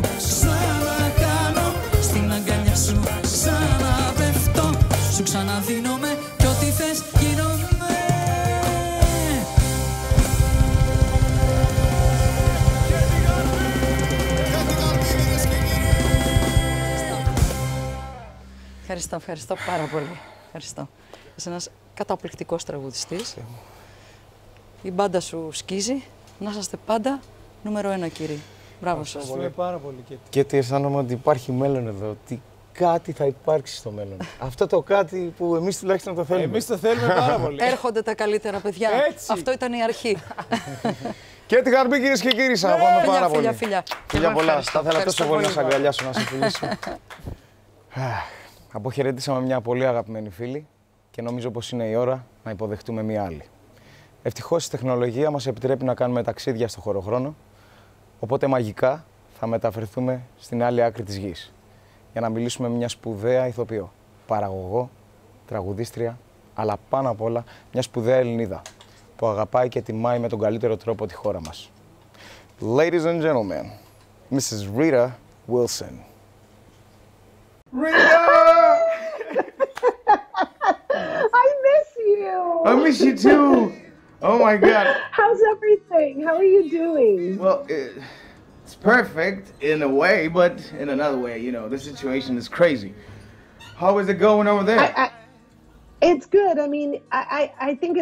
ξανακάνω. Στην αγκαλιά σου ξαναπέφτω, σου ξαναδίνομαι κι ό,τι θες. στιγμές γίνονται. Ευχαριστώ πάρα πολύ. Ευχαριστώ. Είσαι ένας καταπληκτικός τραγουδιστής. Η μπάντα σου σκίζει. Να είσαστε πάντα νούμερο 1, κύριε. Μπράβο σας. Ευχαριστούμε πάρα πολύ, Κέτη. Κέτη, αισθάνομαι ότι υπάρχει μέλλον εδώ. Ότι κάτι θα υπάρξει στο μέλλον. Αυτό το κάτι που εμείς τουλάχιστον το θέλουμε. Εμείς το θέλουμε πάρα πολύ. Έρχονται τα καλύτερα παιδιά. Έτσι. Αυτό ήταν η αρχή. Κέτη Γαρμπή, κυρίες και κύριοι, σας αγαπάμε πάρα πολύ. Φιλιά πολλά. Θα ήθελα τόσο πολύ να σας αγκαλιάσω, να σε φιλήσω. Αποχαιρετήσαμε μια πολύ αγαπημένη φίλη και νομίζω πως είναι η ώρα να υποδεχτούμε μια άλλη. Ευτυχώς η τεχνολογία μας επιτρέπει να κάνουμε ταξίδια στο χωροχρόνο, οπότε μαγικά θα μεταφερθούμε στην άλλη άκρη της γης για να μιλήσουμε με μια σπουδαία ηθοποιό, παραγωγό, τραγουδίστρια, αλλά πάνω απ' όλα μια σπουδαία Ελληνίδα που αγαπάει και τιμάει με τον καλύτερο τρόπο τη χώρα μας. Ladies and gentlemen, Mrs. Rita Wilson. Rita! I miss you. I miss you too. Oh my God. How's everything? How are you doing? Well, it's perfect in a way, but in another way, you know, the situation is crazy. How is it going over there? It's good. I mean, I think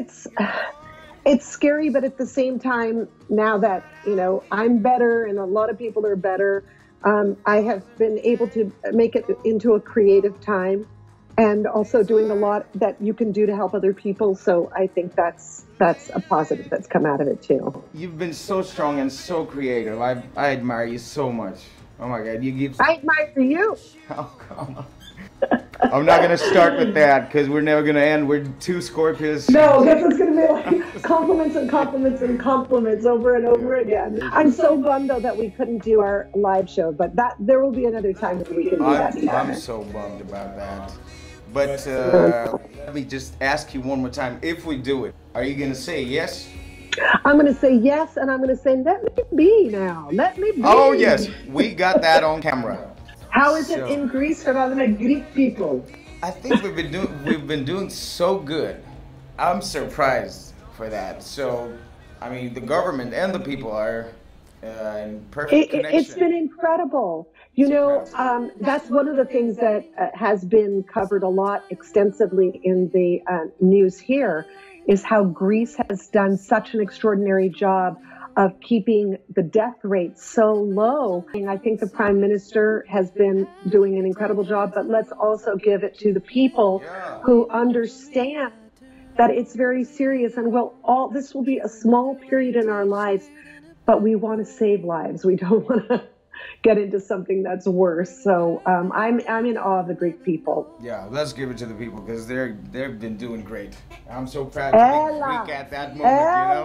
it's scary, but at the same time, now that, you know, I'm better and a lot of people are better, I have been able to make it into a creative time and also doing a lot that you can do to help other people. So I think that's a positive that's come out of it too. You've been so strong and so creative. I admire you so much. Oh my God, you give... I admire you. Oh, come on. I'm not going to start with that because we're never going to end. We're two Scorpios. No, this is going to be like compliments and compliments and compliments over and over again. I'm so bummed though that we couldn't do our live show, but there will be another time that we can do that together. I'm so bummed about that. But let me just ask you one more time. If we do it, are you going to say yes? I'm going to say yes, and I'm going to say, let me be now. Let me be. Oh, yes. We got that on camera. How is it in Greece for other Greek people? I think we've been doing so good. I'm surprised for that. So, I mean, the government and the people are in perfect connection. It's been incredible. You know, that's one of the things that has been covered a lot extensively in the news here, is how Greece has done such an extraordinary job of keeping the death rate so low. And I think the Prime Minister has been doing an incredible job, but let's also give it to the people who understand that it's very serious. And this will be a small period in our lives, but we want to save lives. We don't want to get into something that's worse. So I'm in awe of the Greek people. Yeah, let's give it to the people because they've been doing great. I'm so proud to be Greek at that moment, you know.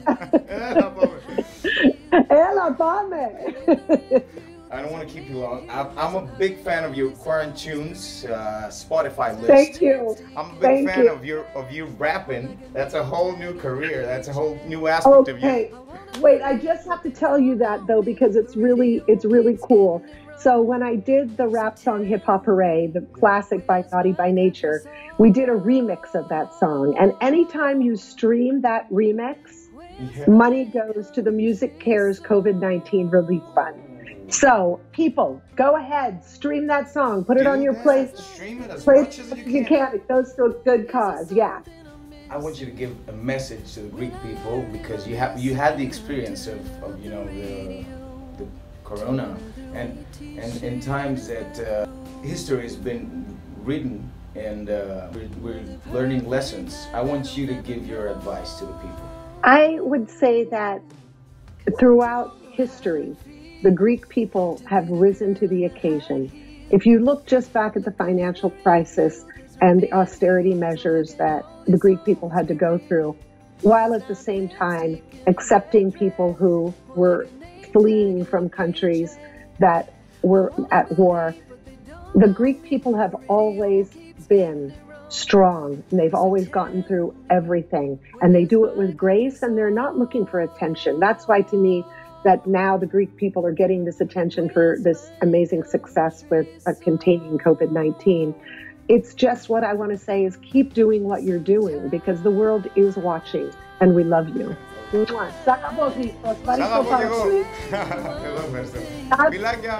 Ella, πάμε. I don't want to keep you long. I'm a big fan of your Quarantunes Spotify list. Thank you. I'm a big fan of you rapping. That's a whole new career. That's a whole new aspect of you. Wait, I just have to tell you that though because it's really cool. So when I did the rap song Hip Hop Hooray, the classic by Naughty by Nature, we did a remix of that song. And anytime you stream that remix, money goes to the Music Cares COVID-19 Relief Fund. So, people, go ahead, stream that song, put it on your place. Stream it as much as you can. It goes to a good cause, yeah. I want you to give a message to the Greek people because you had the experience of you know the corona and in times that history has been written and we're learning lessons. I want you to give your advice to the people. I would say that throughout history, the Greek people have risen to the occasion. If you look just back at the financial crisis and the austerity measures that the Greek people had to go through, while at the same time accepting people who were fleeing from countries that were at war, the Greek people have always been strong and they've always gotten through everything and they do it with grace and they're not looking for attention. That's why to me that now the Greek people are getting this attention for this amazing success with containing COVID-19. it's just what I want to say is keep doing what you're doing because the world is watching and we love you. Σ' αγαπώ, Χρήστο. Ευχαριστώ πάρα πολύ. Εγώ ευχαριστώ. Φιλάκια.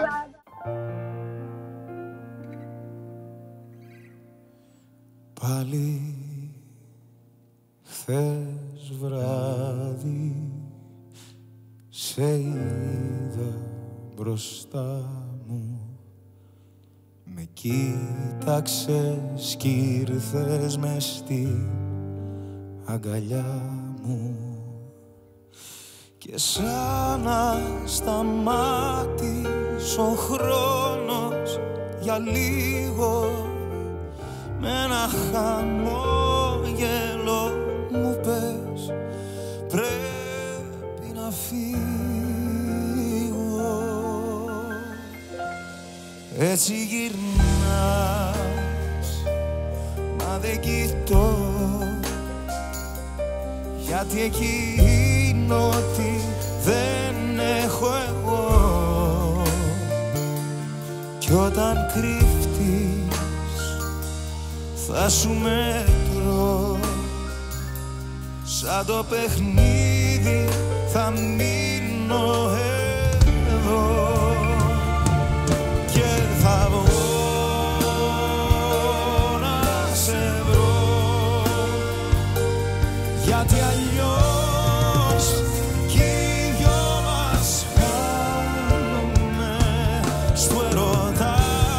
Πάλι χθες βράδυ σε είδα μπροστά μου. Με κοίταξες κι ήρθες μες στη αγκαλιά μου και σαν να σταμάτησε ο χρόνος για λίγο με ένα χαμόγελο μου πες πρέπει να φύγω. Έτσι γυρνάς, μα δεν κοιτώ γιατί εκεί είναι ότι δεν έχω εγώ κι όταν κρύφτεις θα σου μέτρω σαν το παιχνίδι θα μείνω εδώ και θα βγω να σε βρω γιατί αλλιώς κι οι δυο μας χάνουμε στο ερωτά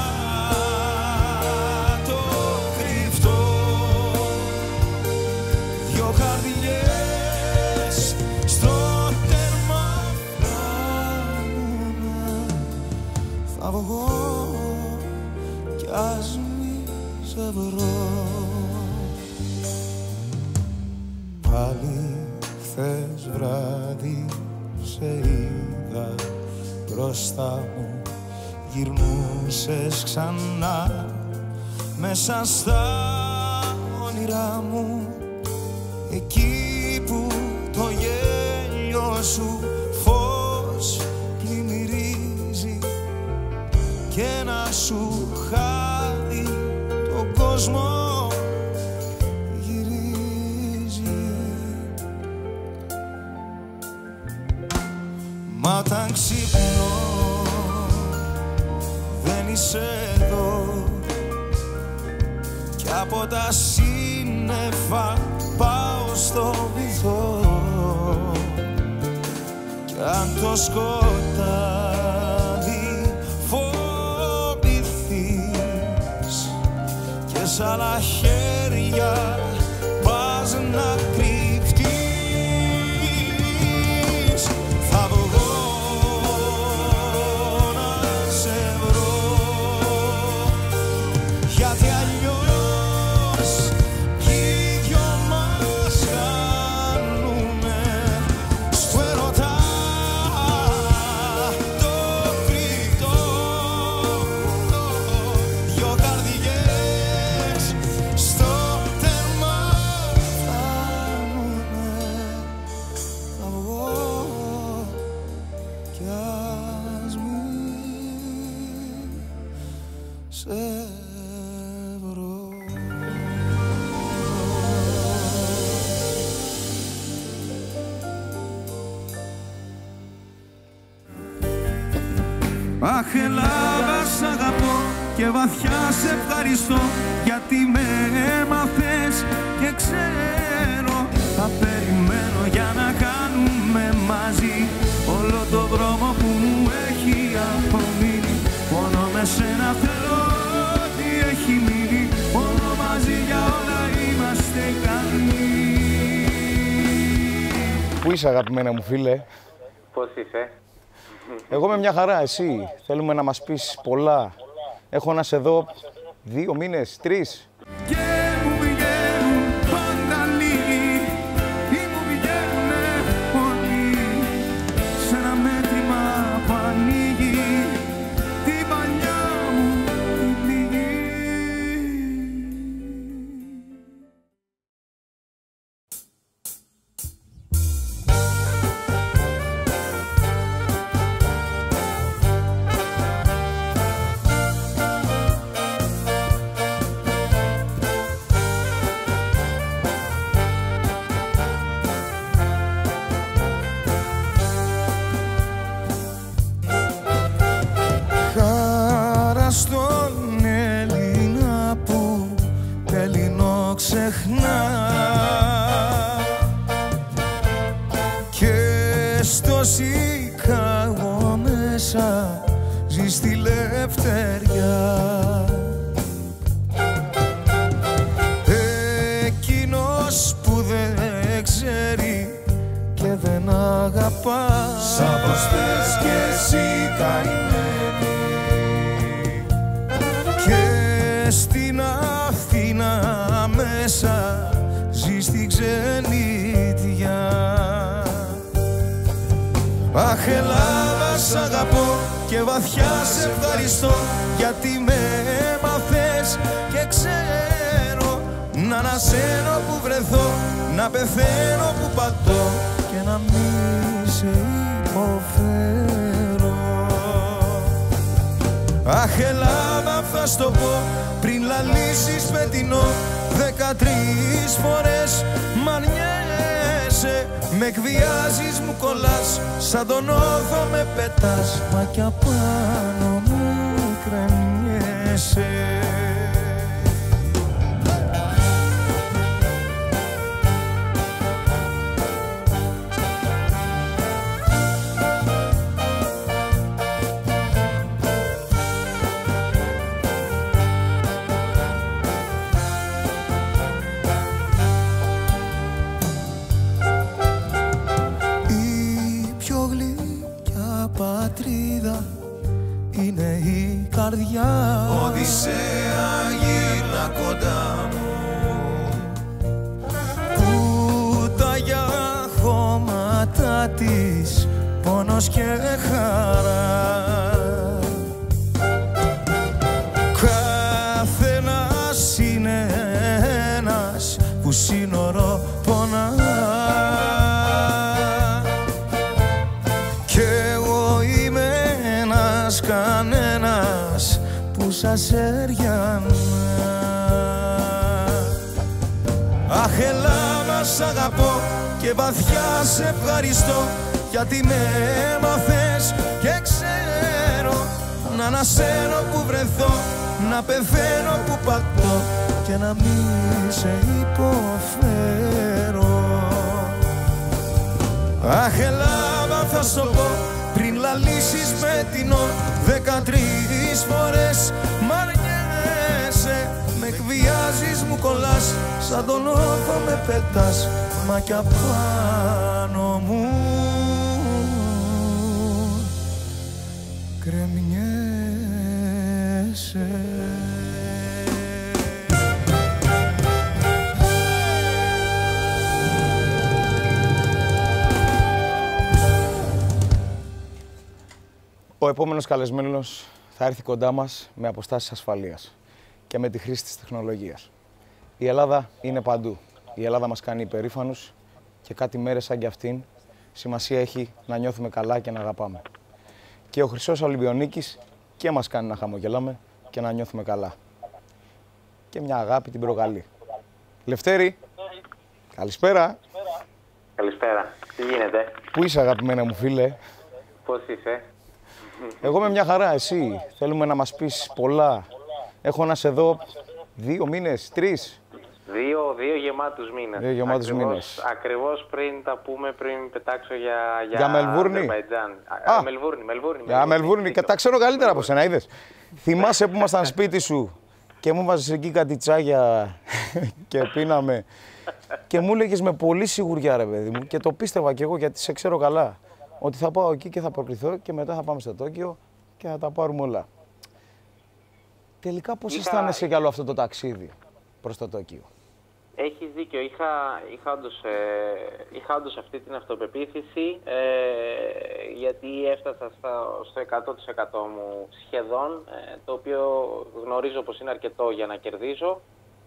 το κρυφτό δυο καρδιές στο τέρμα φτάνουνε θα βγω κι ας μη σε βρω. Πάλι χθες βράδυ σε είδα μπροστά μου γυρνούσες ξανά μέσα στα όνειρά μου εκεί που το γέλιο σου φως πλημμυρίζει και ένα σου χάδι τον κόσμο μα όταν ξυπνώ δεν είσαι εδώ κι από τα σύννεφα πάω στο βυθό κι αν το σκοτάδι φοβηθείς και σ' άλλα χέρια πας να κρυφτείς θα βγω γιατί αλλιώς κι οι δυο μας χάνουμε στο ερωτά το κρυφτό δυο καρδιές στο τέρμα φτάνουνε θα βγω κι ας μη σε Αχ, Ελλάδα, σ' αγαπώ και βαθιά σε ευχαριστώ γιατί με έμαθες και ξέρω θα περιμένω για να κάνουμε μαζί όλο το δρόμο που μου έχει απομείνει μόνο με σένα θέλω ό,τι έχει μείνει μόνο μαζί για όλα είμαστε ικανοί. Πού είσαι αγαπημένα μου φίλε? Πώς είσαι? Εγώ είμαι μια χαρά, εσύ. Θέλουμε να μας πεις πολλά. Έχω να σε δω 2 μήνες, 3. Και μου πηγαίνουν πάντα λίγοι ή μου πηγαίνουνε πολλοί σε ένα μέτρημα που ανοίγει την παλιά μου την πληγή. ήσυχα μέσα ζει στη λευτεριά. Εκείνος που δεν ξέρει και δεν αγαπά, σαν πως θες κι εσύ καημένη. Και στην Αθήνα μέσα ζει στη ξενιτιά. Αχ, Ελλάδα, σ' αγαπώ και βαθιά σε ευχαριστώ, γιατί με έμαθες και ξέρω να ανασένω που βρεθώ, να πεθαίνω που πατώ και να μη σε υποφέρω. Αχ, Ελλάδα, θα σ' το πω πριν λαλήσεις φετινό, 13 φορές μ' αρνιέσαι. Με εκβιάζεις, μου κολλάς, σαν τον όδο με πετάς, μα κι απάνω μου κρεμιέσαι. Πατρίδα είναι η καρδιά. Οδυσσέα, γύρνα κοντά μου, που τα για χώματα της πόνος και χαρά. Καθένας είναι ένας που σύνορο πονά. Κανένας που σας έριανα. Αχ, Ελλάδα, σ' αγαπώ και βαθιά σε ευχαριστώ, γιατί με έμαθες και ξέρω να ανασένω που βρεθώ, να πεθαίνω που πατώ και να μη σε υποφέρω. Αχ, Ελλάδα, θα σ' το πω πριν λαλήσεις φετινό, 13 φορές μ' αρνιέσαι. Με εκβιάζεις, μου κολλάς, σαν τον όδο με πετάς, μα κι απάνω μου κρεμιέσαι. Ο επόμενος καλεσμένος θα έρθει κοντά μας με αποστάσεις ασφαλείας και με τη χρήση της τεχνολογίας. Η Ελλάδα είναι παντού. Η Ελλάδα μας κάνει υπερήφανους και κάτι μέρες σαν κι αυτήν σημασία έχει να νιώθουμε καλά και να αγαπάμε. Και ο Χρυσός Ολυμπιονίκης και μας κάνει να χαμογελάμε και να νιώθουμε καλά. Και μια αγάπη την προκαλεί. Λευτέρη, καλησπέρα. Καλησπέρα. Τι γίνεται? Πού είσαι, αγαπημένα μου φίλε? Πώς είσαι? Εγώ με μια χαρά, εσύ. Θέλουμε να μας πεις πολλά. Έχω να σε δω 2 μήνες, 3. Δύο γεμάτους μήνες. 2 γεμάτους μήνες. Ακριβώς πριν τα πούμε, πριν πετάξω για Μελβούρνη. Μελβούρνη. Για Μελβούρνη. Και τα ξέρω καλύτερα από σένα, είδες. Θυμάσαι που ήμασταν σπίτι σου και μου βάζεις εκεί κάτι τσάγια και πίναμε. Και μου έλεγες με πολύ σιγουριά, ρε παιδί μου, και το πίστευα κι εγώ γιατί σε ξέρω καλά. Ότι θα πάω εκεί και θα προκληθώ και μετά θα πάμε στο Τόκιο και θα τα πάρουμε όλα. Τελικά πώς αισθάνεσαι για όλο αυτό το ταξίδι προς το Τόκιο? Έχεις δίκιο. Είχα όντως αυτή την αυτοπεποίθηση, γιατί έφτασα στο 100% μου σχεδόν, το οποίο γνωρίζω πως είναι αρκετό για να κερδίσω.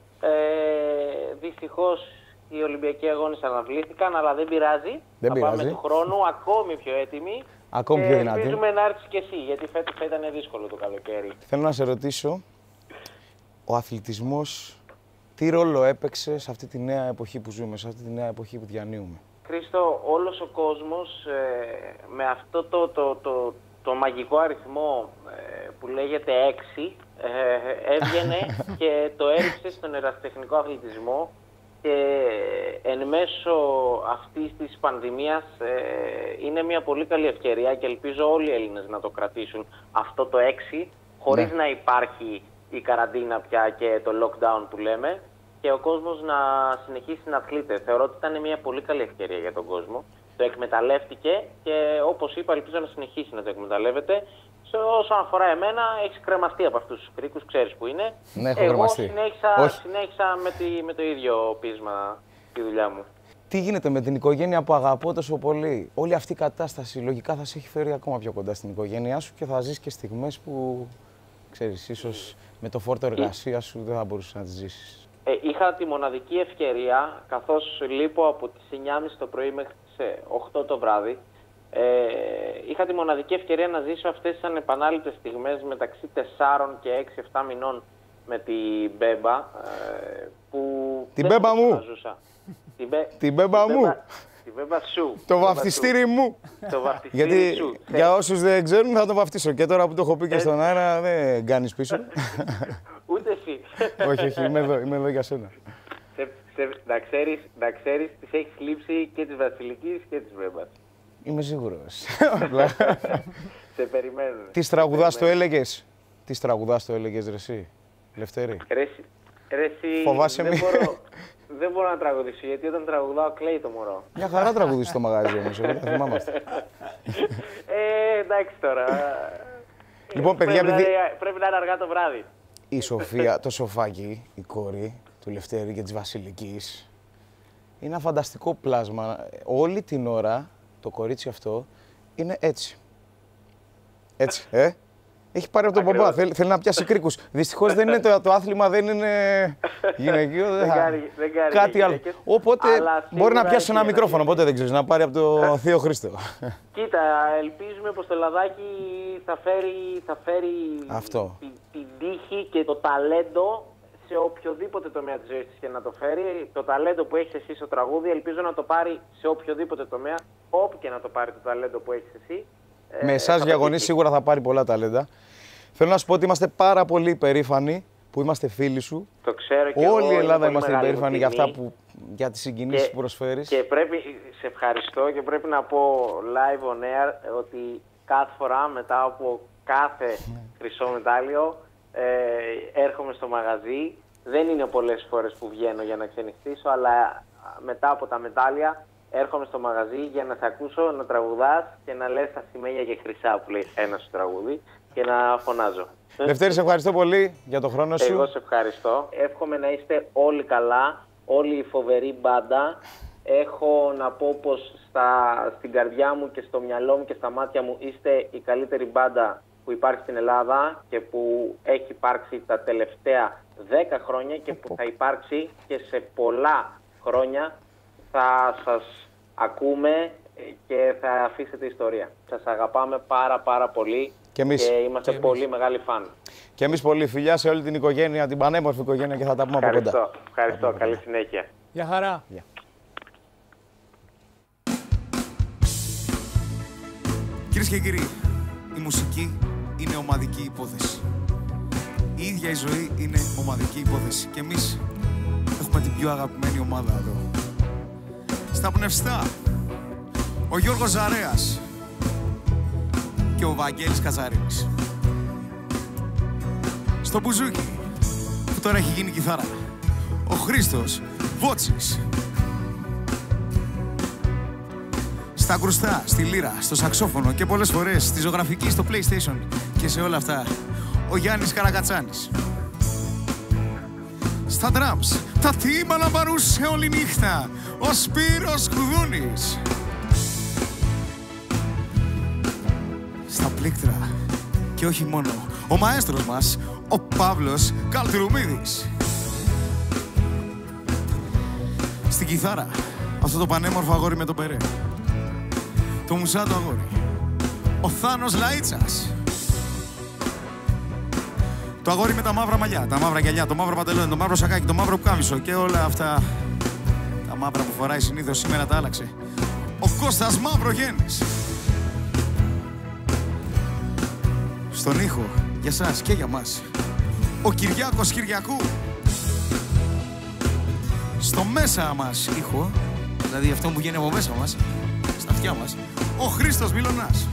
Δυστυχώς οι Ολυμπιακοί Αγώνες αναβλήθηκαν, αλλά δεν πειράζει. Θα πάμε του χρόνου ακόμη πιο έτοιμοι. Ακόμη πιο δυνατή. Ελπίζουμε να έρθεις και εσύ, γιατί φέτος θα ήταν δύσκολο το καλοκαίρι. Θέλω να σε ρωτήσω, ο αθλητισμός τι ρόλο έπαιξε σε αυτή τη νέα εποχή που ζούμε, σε αυτή τη νέα εποχή που διανύουμε? Χρήστο, όλος ο κόσμος με αυτό το μαγικό αριθμό που λέγεται 6 έβγαινε και το έριξε στον ερασιτεχνικό αθλητισμό και εν μέσω αυτής της πανδημίας είναι μια πολύ καλή ευκαιρία και ελπίζω όλοι οι Έλληνες να το κρατήσουν αυτό το 6 χωρίς να υπάρχει η καραντίνα πια και το lockdown που λέμε και ο κόσμος να συνεχίσει να αθλείται. Θεωρώ ότι ήταν μια πολύ καλή ευκαιρία για τον κόσμο. Το εκμεταλλεύτηκε και όπως είπα ελπίζω να συνεχίσει να το εκμεταλλεύεται. Όσον αφορά εμένα, έχεις κρεμαστεί από αυτούς τους κρίκους, ξέρεις που είναι. Ναι, έχω εγώ κρεμαστεί. συνέχισα με το ίδιο πείσμα τη δουλειά μου. Τι γίνεται με την οικογένεια που αγαπώ τόσο πολύ? Όλη αυτή η κατάσταση λογικά θα σε έχει φέρει ακόμα πιο κοντά στην οικογένειά σου και θα ζεις και στιγμές που, ξέρεις, ίσως με το φόρτο εργασίας σου δεν θα μπορούσες να τις ζήσεις. Είχα τη μοναδική ευκαιρία, καθώς λείπω από τις 9.30 το πρωί μέχρι τις 8 το βράδυ, είχα τη μοναδική ευκαιρία να ζήσω αυτές τις ανεπανάληπτες στιγμές μεταξύ 4 και 6-7 μηνών με την Μπέμπα, που την Μπέμπα μου! Την Μπέμπα μου! Την Μπέμπα σου! Το βαφτιστήρι μου! Γιατί σου. Για όσους δεν ξέρουν θα το βαφτίσω και τώρα που το έχω πει και στον αέρα δεν κάνεις πίσω. Ούτε εσύ. Όχι, είμαι εδώ για σένα. Να ξέρεις, τις έχεις λείψει και της Βασιλικής και της Μπέμπας. Είμαι σίγουρος. Σε περιμένουν. Τι τραγουδάς το έλεγες? Τι τραγουδάς το έλεγες ρε εσύ, Λευτέρη? Ρε εσύ, φοβάσαι δεν μπορώ να τραγουδήσω, γιατί όταν τραγουδάω κλαίει το μωρό. Μια χαρά τραγουδείς στο μαγαζί όμως, εγώ δεν θυμάμαστε. Εντάξει τώρα. Λοιπόν, παιδιά, πρέπει να είναι αργά το βράδυ. Η Σοφία, το Σοφάκι, η κόρη του Λευτέρη και της Βασιλικής, είναι ένα φανταστικό πλάσμα. Όλη την ώρα το κορίτσι αυτό είναι έτσι. Έτσι, Έχει πάρει από τον μπαμπά, θέλει να πιάσει κρίκους. Δυστυχώς δεν είναι το άθλημα, δεν είναι γυναικείο, δεν κάνει κάτι άλλο. Οπότε μπορεί να πιάσει ένα μικρόφωνο, οπότε δεν ξέρεις, να πάρει από το Θείο Χρήστο. Κοίτα, ελπίζουμε πως το Λαδάκι θα φέρει την τύχη και το ταλέντο σε οποιοδήποτε τομέα της ζωής της και να το φέρει. Το ταλέντο που έχεις εσύ στο τραγούδι, ελπίζω να το πάρει σε οποιοδήποτε τομέα, όπου και να το πάρει το ταλέντο που έχεις εσύ. Με εσάς διαγωνείς σίγουρα θα πάρει πολλά ταλέντα. Θέλω να σου πω ότι είμαστε πάρα πολύ υπερήφανοι που είμαστε φίλοι σου. Το ξέρω και όλη η Ελλάδα είμαστε υπερήφανοι για αυτά για τις συγκινήσεις που προσφέρεις. Και σε ευχαριστώ και πρέπει να πω live on air ότι κάθε φορά μετά από κάθε χρυσό μετάλλιο έρχομαι στο μαγαζί. Δεν είναι πολλές φορές που βγαίνω για να ξενυχτήσω, αλλά μετά από τα μετάλλια έρχομαι στο μαγαζί για να σε ακούσω να τραγουδάς και να λες τα σημαίνια και χρυσά που λέει ένα σου τραγούδι και να φωνάζω. Δευτέρη, σε ευχαριστώ πολύ για τον χρόνο σου. Εγώ σε ευχαριστώ. Εύχομαι να είστε όλοι καλά, όλη η φοβερή μπάντα. Έχω να πω πως στην καρδιά μου και στο μυαλό μου και στα μάτια μου είστε η καλύτερη μπάντα που υπάρχει στην Ελλάδα και που έχει υπάρξει τα τελευταία 10 χρόνια και που θα υπάρξει και σε πολλά χρόνια. Θα σας ακούμε και θα αφήσετε ιστορία. Σας αγαπάμε πάρα πολύ και είμαστε πολύ μεγάλοι φαν. Και εμείς πολύ. Φιλιά σε όλη την οικογένεια, την πανέμορφη οικογένεια και θα τα πούμε από κοντά. Ευχαριστώ. Καλή συνέχεια. Γεια χαρά. Κυρίες και κύριοι, η μουσική είναι ομαδική υπόθεση. Η ίδια η ζωή είναι ομαδική υπόθεση. Και εμείς έχουμε την πιο αγαπημένη ομάδα εδώ. Στα πνευστά, ο Γιώργος Ζαρέας και ο Βαγγέλης Κατσαρίνης. Στο μπουζούκι, που τώρα έχει γίνει κιθάρα, ο Χρήστος Βότσης. Στα κρουστά, στη λύρα, στο σαξόφωνο και πολλές φορές στη ζωγραφική, στο PlayStation και σε όλα αυτά, ο Γιάννης Καρακατσάνης. Στα drums, τα τύμπανα παρούσε όλη νύχτα, ο Σπύρος Κουδούνης. Στα πλήκτρα, και όχι μόνο, ο μαέστρος μας, ο Παύλος Καλτουρουμίδης. Στην κιθάρα, αυτό το πανέμορφο αγόρι με το περέ. Το μουσάτο αγόρι, ο Θάνος Λαΐτσας. Το αγόρι με τα μαύρα μαλλιά, τα μαύρα γυαλιά, το μαύρο παντελόνι, το μαύρο σακάκι, το μαύρο πουκάμισο και όλα αυτά τα μαύρα που φοράει συνήθως, σήμερα τα άλλαξε. Ο Κώστας Μαυρογέννης. Στον ήχο, για σας και για μας, ο Κυριάκος Κυριακού. στο μέσα μας ήχο, δηλαδή αυτό που γίνει από μέσα μας, στα αυτιά μας, ο Χρήστος Μιλωνάς.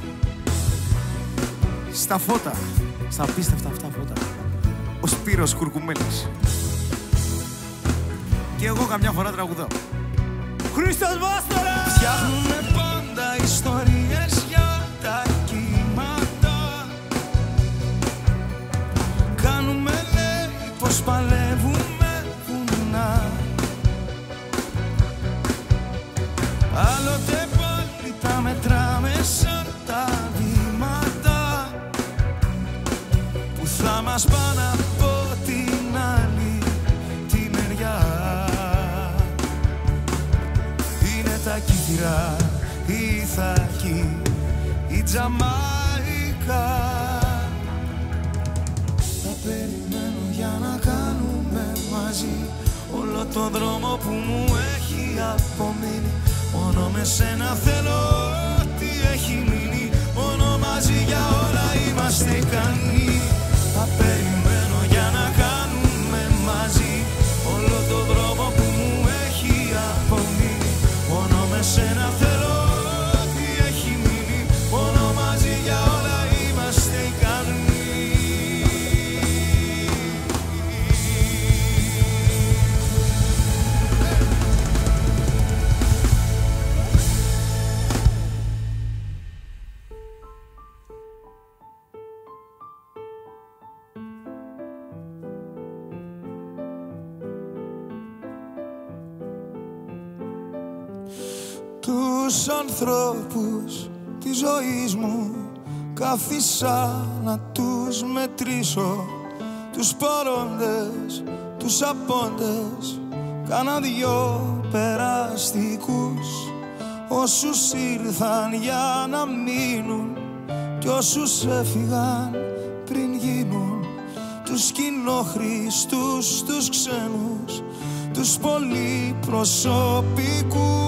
Στα φώτα, στα απίστευτα αυτά φώτα, ο Σπύρος Κουρκουμέλης. Και εγώ καμιά φορά τραγουδάω. Χρήστος Βάστορας! Φτιάχνουμε πάντα ιστορίες για τα κύματα. Κάνουμε λέει πως παλεύουμε βουνά. Άλλοτε πάλι τα μετράμε σαν τα βήματα που θα μας πάνε από την άλλη τη μεριά. Είναι τα κύθυρα, η Ιθάκη, η Τζαμάικα. Θα περιμένω για να κάνουμε μαζί όλο το δρόμο που μου έχει απομείνει. Μόνο με σένα θέλω ό,τι έχει μείνει. Μόνο μαζί για όλα είμαστε ικανοί. Θα περιμένω για να κάνουμε μαζί όλο το δρόμο που μου έχει απομείνει. Μόνο με σένα θέλω ό,τι έχει μείνει. Μόνο μαζί για όλα είμαστε ικανοί. Τους ανθρώπους της ζωής μου κάθισα να τους μετρήσω. Τους παρόντες, τους απόντες, κάνα δυο περαστικούς. Όσους ήρθαν για να μείνουν κι όσους έφυγαν πριν γίνουν. Τους κοινόχρηστους, τους ξένους, τους πολυπροσωπικούς.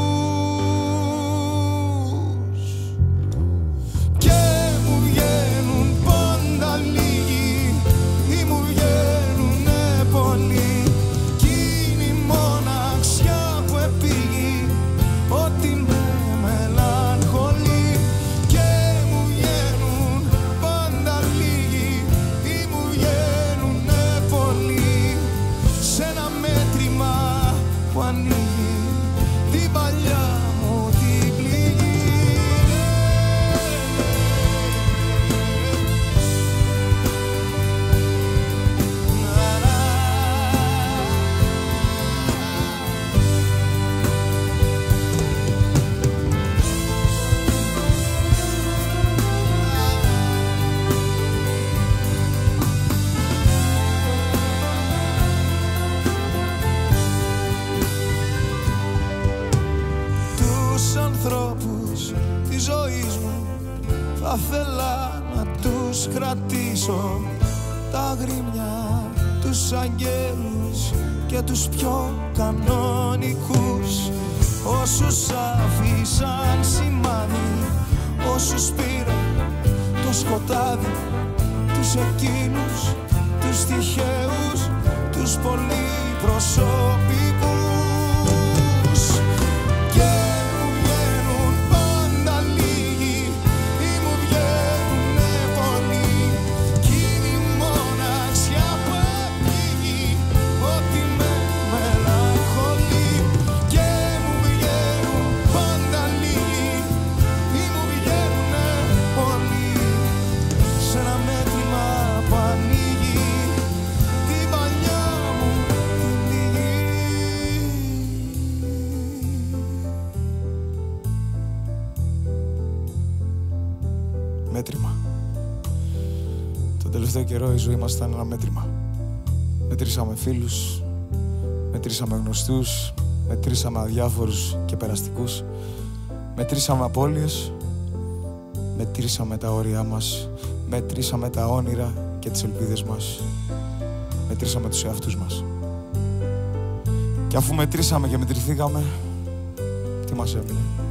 Θα θέλα να τους κρατήσω, τα γρήμια, τους αγγέλους και τους πιο κανονικούς. Όσους άφησαν σημάδι, όσους πήραν το σκοτάδι. Τους εκείνους, τους τυχαίους, τους πολυπροσωπικούς. Μέτρημα. Τον τελευταίο καιρό η ζωή μας ήταν ένα μέτρημα. Μετρήσαμε φίλους, μετρήσαμε γνωστούς, μετρήσαμε αδιάφορους και περαστικούς, μετρήσαμε απώλειες, μετρήσαμε τα όρια μας, μετρήσαμε τα όνειρα και τις ελπίδες μας, μετρήσαμε τους εαυτούς μας. Και αφού μετρήσαμε και μετρηθήκαμε, τι μας έμεινε?